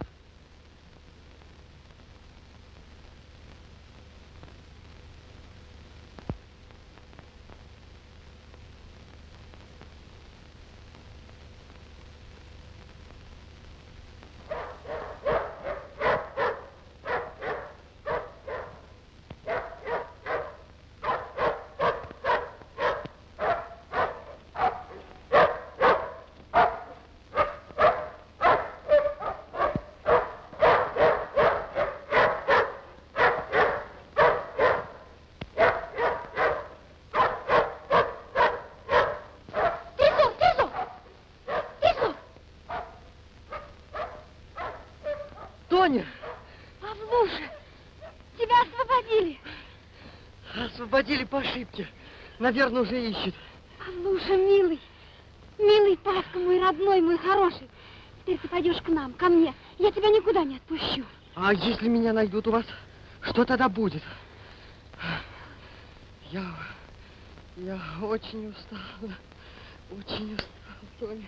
Тоня! Павлуша, тебя освободили. Освободили по ошибке. Наверное, уже ищет. Павлуша, милый, милый Павка, мой родной, мой хороший. Теперь ты пойдешь к нам, ко мне. Я тебя никуда не отпущу. А если меня найдут у вас, что тогда будет? Я... Я очень устала. Очень устала, Тоня.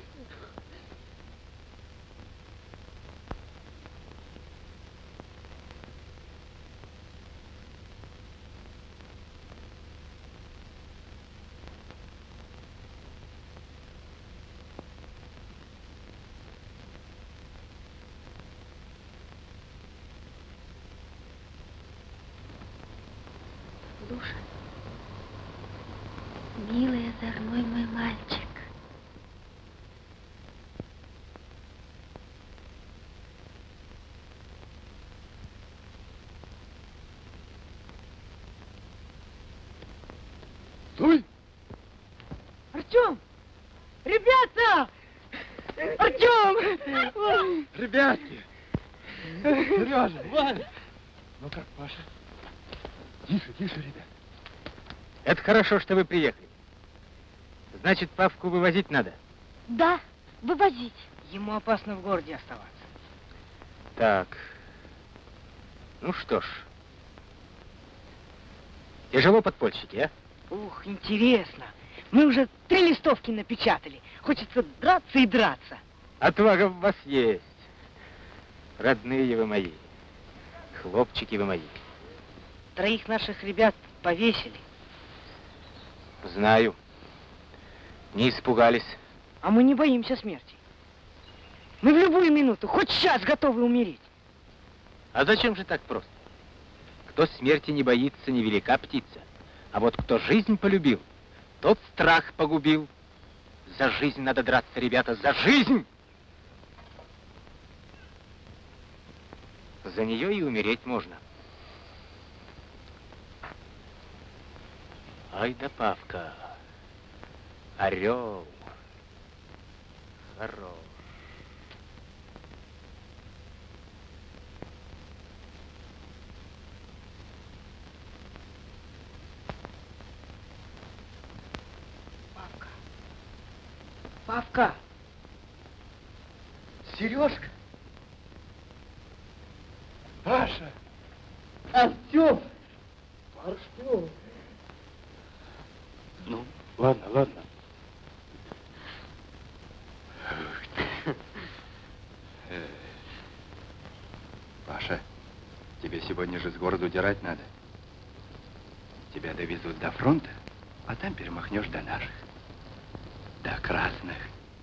Душа, милый озорной мой мальчик. Стой! Артем! Ребята! Артем! Ребятки! Сережа, Валя! Ну как, Паша? Тише, тише, ребят. Это хорошо, что вы приехали. Значит, Павку вывозить надо? Да, вывозить. Ему опасно в городе оставаться. Так. Ну что ж. Тяжело подпольщики, а? Ух, интересно. Мы уже три листовки напечатали. Хочется драться и драться. Отвага в вас есть. Родные вы мои. Хлопчики вы мои. Троих наших ребят повесили. Знаю. Не испугались. А мы не боимся смерти. Мы в любую минуту, хоть сейчас готовы умереть. А зачем же так просто? Кто смерти не боится, невелика птица. А вот кто жизнь полюбил, тот страх погубил. За жизнь надо драться, ребята, за жизнь! За нее и умереть можно. Ай да Павка, орел, хорош. Павка. Павка. Сережка. Паша. Артем. Артем. Ну, ладно, ладно. Паша, тебе сегодня же с города удирать надо. Тебя довезут до фронта, а там перемахнешь до наших. До красных.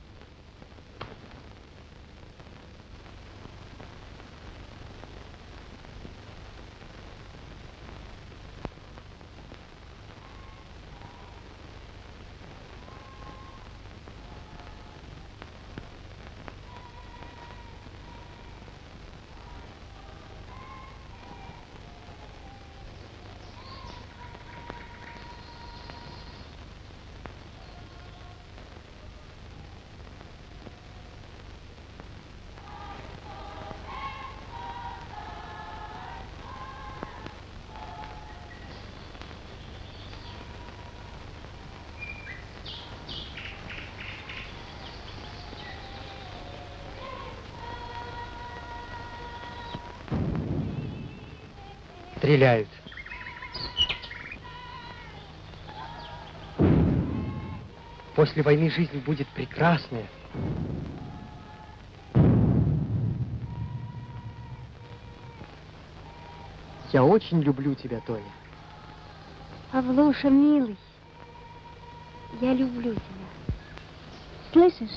Стреляют. После войны жизнь будет прекрасная. Я очень люблю тебя, Тоня. Павлуша, милый, я люблю тебя. Слышишь?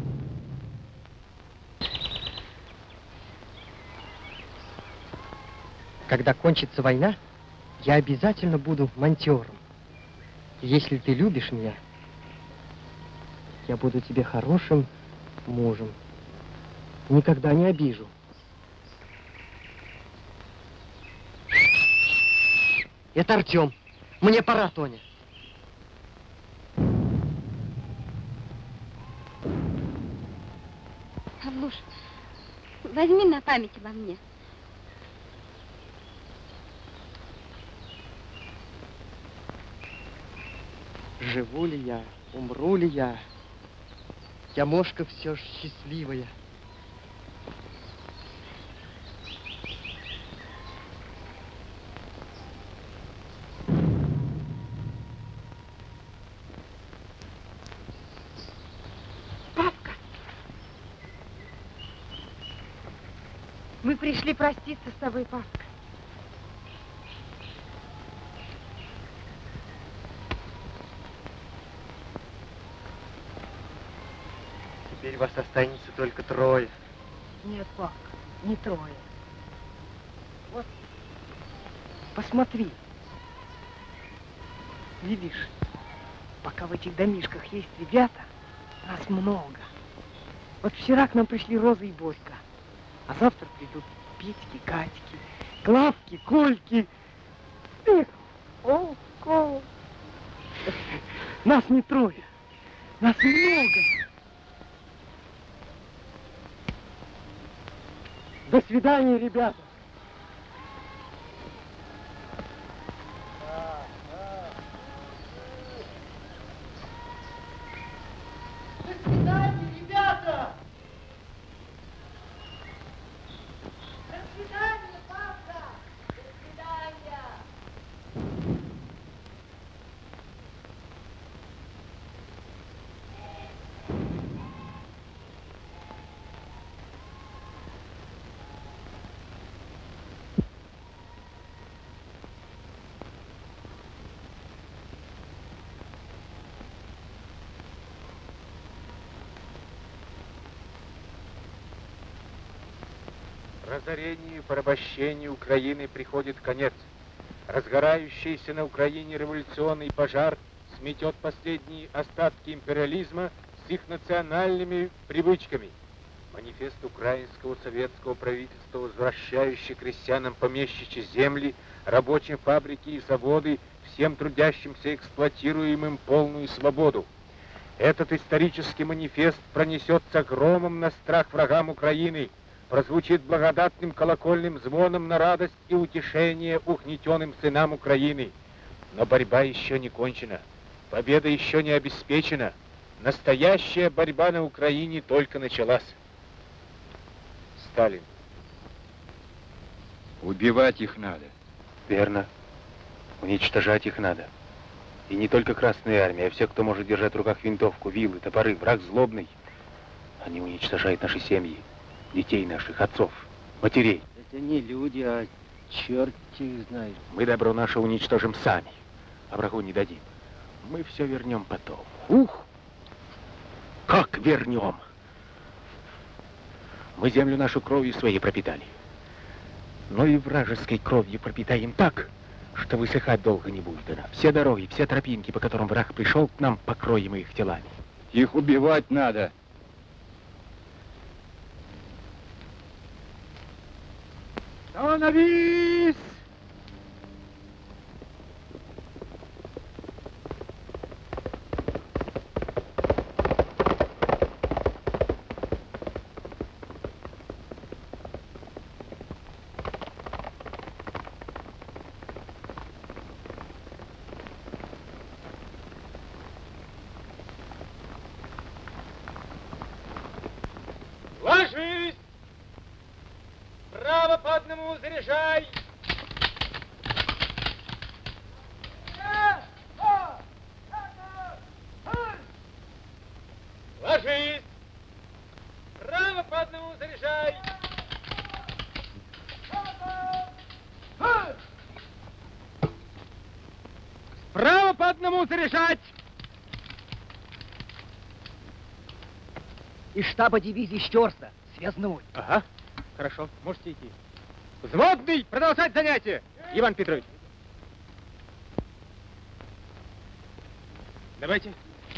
Когда кончится война, я обязательно буду монтёром. Если ты любишь меня, я буду тебе хорошим мужем. Никогда не обижу. Это Артем. Мне пора, Тоня. Павлуш, возьми на память обо мне. Живу ли я, умру ли я, я, Мошка, все ж счастливая. Мы пришли проститься с тобой, папка. Теперь вас останется только трое. Нет, папка, не трое. Вот, посмотри. Видишь, пока в этих домишках есть ребята, нас много. Вот вчера к нам пришли Роза и Борька, а завтра придут Петьки, Катьки, Клавки, Кольки. Эх, о, Кол. Нас не трое, нас много. До свидания, ребята. До свидания, ребята! До свидания, папа! До свидания! Разорению и порабощению Украины приходит конец. Разгорающийся на Украине революционный пожар сметет последние остатки империализма с их национальными привычками. Манифест украинского советского правительства, возвращающий крестьянам помещичьи земли, рабочим фабрики и заводы, всем трудящимся эксплуатируемым полную свободу. Этот исторический манифест пронесется громом на страх врагам Украины, прозвучит благодатным колокольным звоном на радость и утешение угнетенным сынам Украины. Но борьба еще не кончена, победа еще не обеспечена. Настоящая борьба на Украине только началась. Сталин. Убивать их надо. Верно. Уничтожать их надо. И не только Красная Армия, а все, кто может держать в руках винтовку, вилы, топоры. Враг злобный. Они уничтожают наши семьи, детей наших, отцов, матерей. Это не люди, а черт их знает. Мы добро наше уничтожим сами, а врагу не дадим. Мы все вернем потом. Ух! Как вернем? Мы землю нашу кровью своей пропитали. Но и вражеской кровью пропитаем так, что высыхать долго не будет она. Все дороги, все тропинки, по которым враг пришел к нам, покроем их телами. Их убивать надо. Становись! Ложись! Право по одному заряжай! Ложись! Право по одному заряжай! Справа по одному заряжать! Из штаба дивизии Щорса, связной. Ага, хорошо, можете идти. Взводный, продолжать занятие! Иван Петрович. Давайте.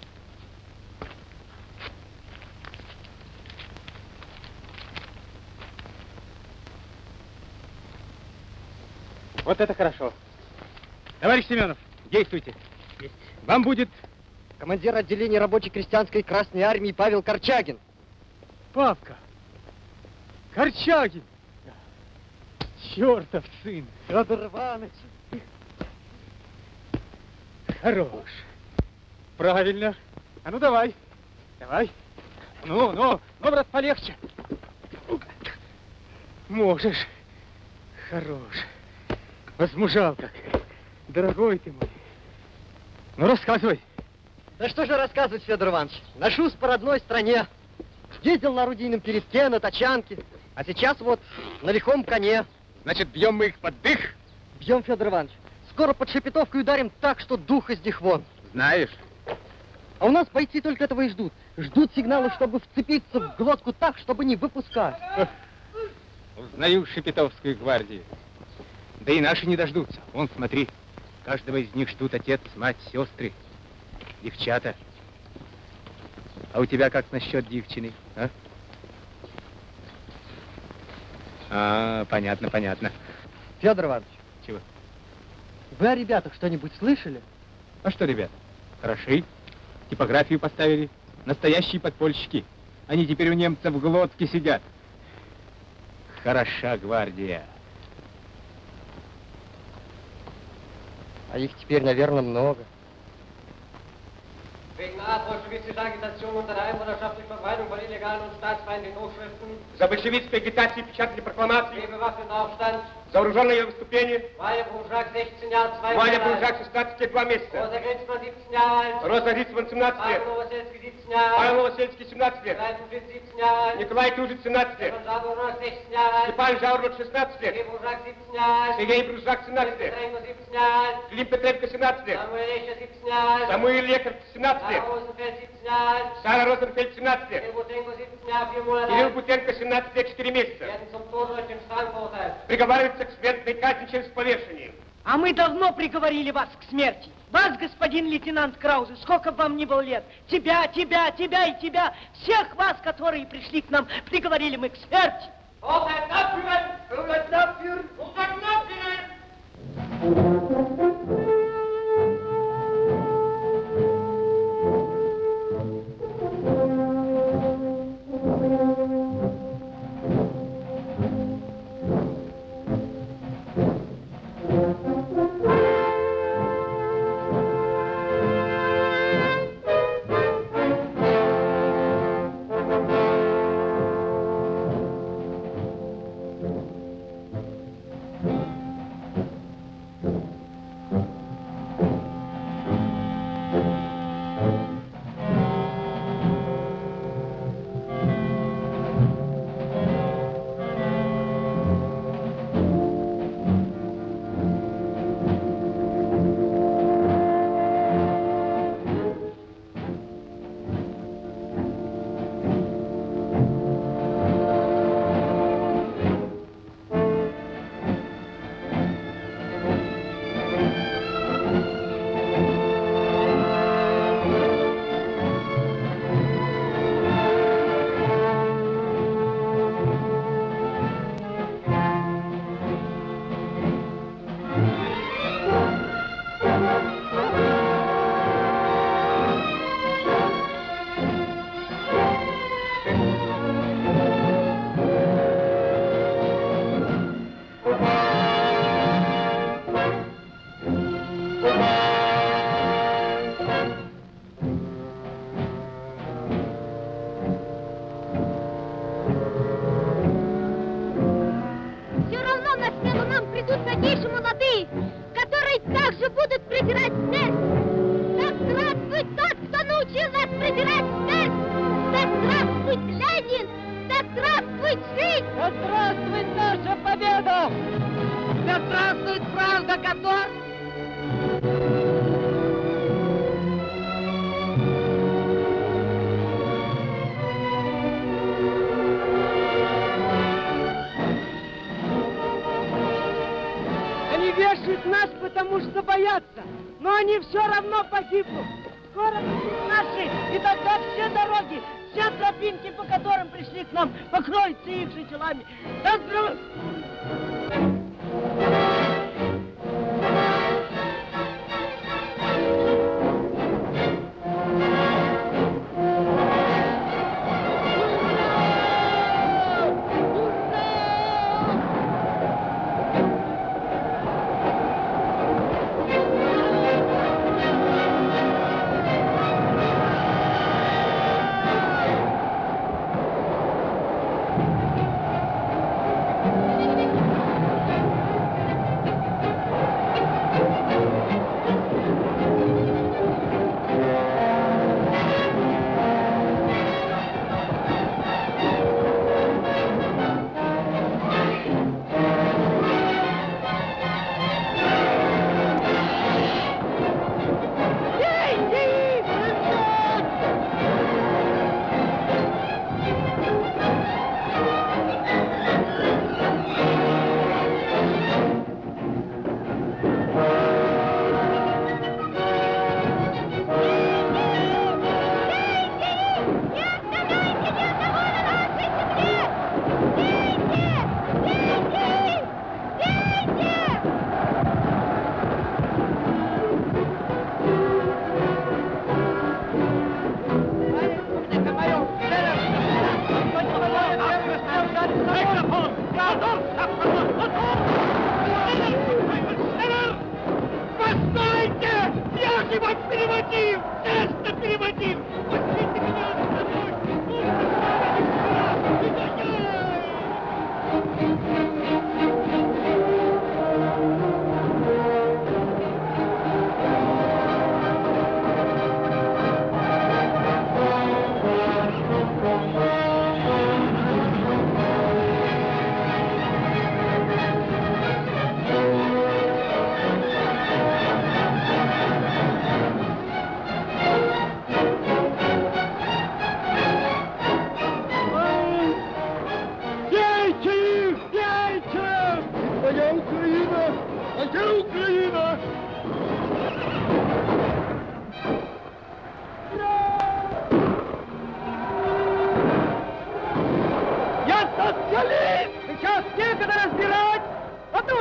Вот это хорошо. Товарищ Семенов, действуйте. Есть. Вам будет... Командир отделения рабочей крестьянской Красной Армии Павел Корчагин. Павка! Корчагин! Чертов сын! Федор Иванович! Хорош! Правильно! А ну давай! Давай! Ну, ну, ну, брат, полегче! Можешь! Хорош! Возмужал как! Дорогой ты мой! Ну, рассказывай! Да что же рассказывать, Федор Иванович? Ношусь по родной стране. Ездил на орудийном передке, на тачанке. А сейчас вот на лихом коне. Значит, бьем мы их под дых? Бьем, Федор Иванович. Скоро под Шепетовкой ударим так, что дух из них вон. Знаешь. А у нас бойцы только этого и ждут. Ждут сигнала, чтобы вцепиться в глотку так, чтобы не выпускать. Узнаю Шепетовскую гвардию. Да и наши не дождутся. Вон, смотри, каждого из них ждут отец, мать, сестры, девчата. А у тебя как насчет девчины, а? А, понятно, понятно. Федор Иванович. Чего? Вы о ребятах что-нибудь слышали? А что, ребят, хороши. Типографию поставили. Настоящие подпольщики. Они теперь у немцев в глотке сидят. Хороша гвардия. А их теперь, наверное, много. Wegen bolschewistischer Agitation unter der Einwohnerschaft durch Verbreitung von illegalen und staatsfeindlichen Hochschriften. За большевистской агитацией печатали прокламации. Bewaffneten Aufstand. За вооруженное выступление. Валя Буржак, шестнадцать Jahre, zwei Валя Monate. Буржак, шестнадцать лет, два месяца. Rosa Grenzmann, siebzehn Jahre alt. Роза Грицман, семнадцать лет. Павел Новосельский, siebzehn Jahre alt. Павел Новосельский, семнадцать лет. Николай Тужин, siebzehn Jahre alt. Николай Тужин, семнадцать лет. Stefan Жауров, sechzehn Jahre alt. Степан Жауров, шестнадцать лет. Сергей Буржак, siebzehn Jahre alt. Сергей Буржак, семнадцать лет. Петренко, siebzehn Jahre alt. Клим Петренко, семнадцать лет. Samuel Lecher, siebzehn Jahre alt. Самуил Лекарь, семнадцать лет. Sarah Rosenfeld, siebzehn Jahre alt. Сара Розенфельд, семнадцать лет. Kirill Butenko, siebzehn Jahre, vier Monate Кирилл alt. Бутенко, семнадцать лет, четыре месяца. Werden zum Tode durch den Strang verurteilt. Приговаривается к смертной казни через повешение. А мы давно приговорили вас к смерти. Вас, господин лейтенант Краузе, сколько бы вам ни было лет. Тебя, тебя, тебя и тебя. Всех вас, которые пришли к нам, приговорили мы к смерти. Urteil abführen! Urteil abführen! Urteil abführen!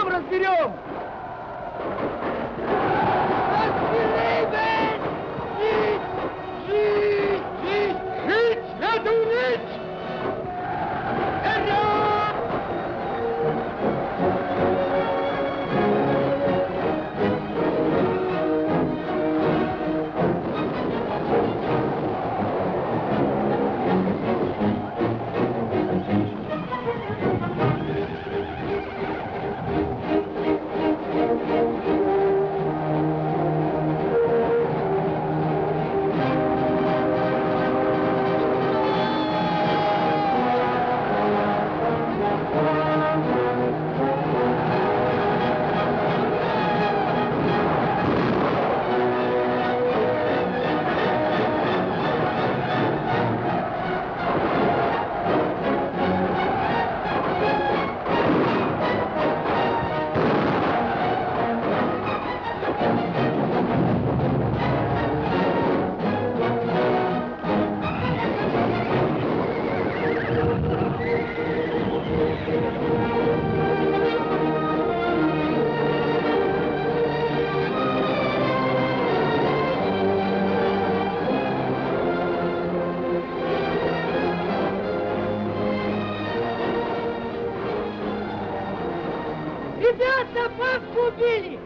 Потом разберем. Жить! Жить! Жить! Жить! Надо уметь! Вперед! Ребята, Пашку убили!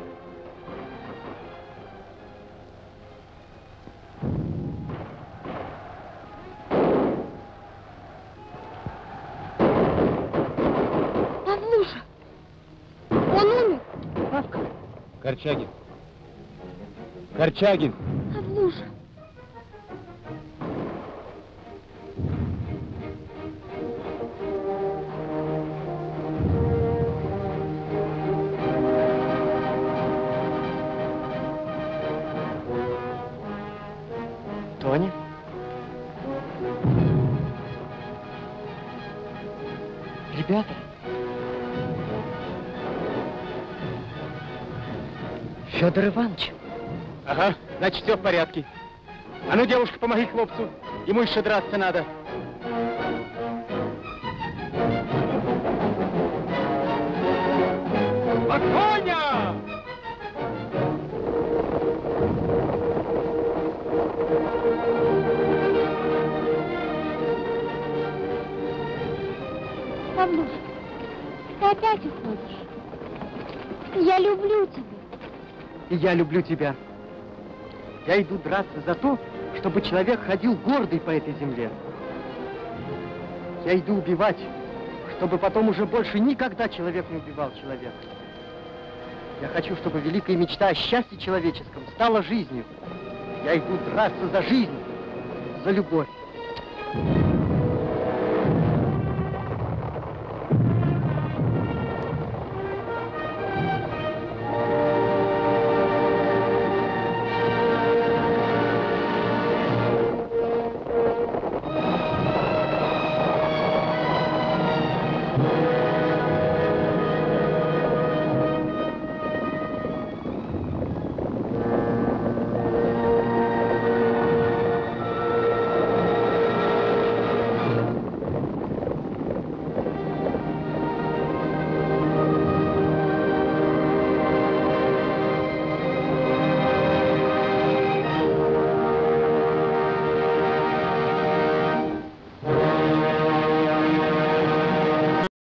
Павлуша! Он умер! Павка! Корчагин! Корчагин! Павлуша! Тоня? Ребята? Федор Иванович? Ага, значит, все в порядке. А ну, девушка, помоги хлопцу. Ему еще драться надо. Огоня! Павлуш, ты опять уходишь. Я люблю тебя. И я люблю тебя. Я иду драться за то, чтобы человек ходил гордый по этой земле. Я иду убивать, чтобы потом уже больше никогда человек не убивал человека. Я хочу, чтобы великая мечта о счастье человеческом стала жизнью. Я иду драться за жизнь, за любовь.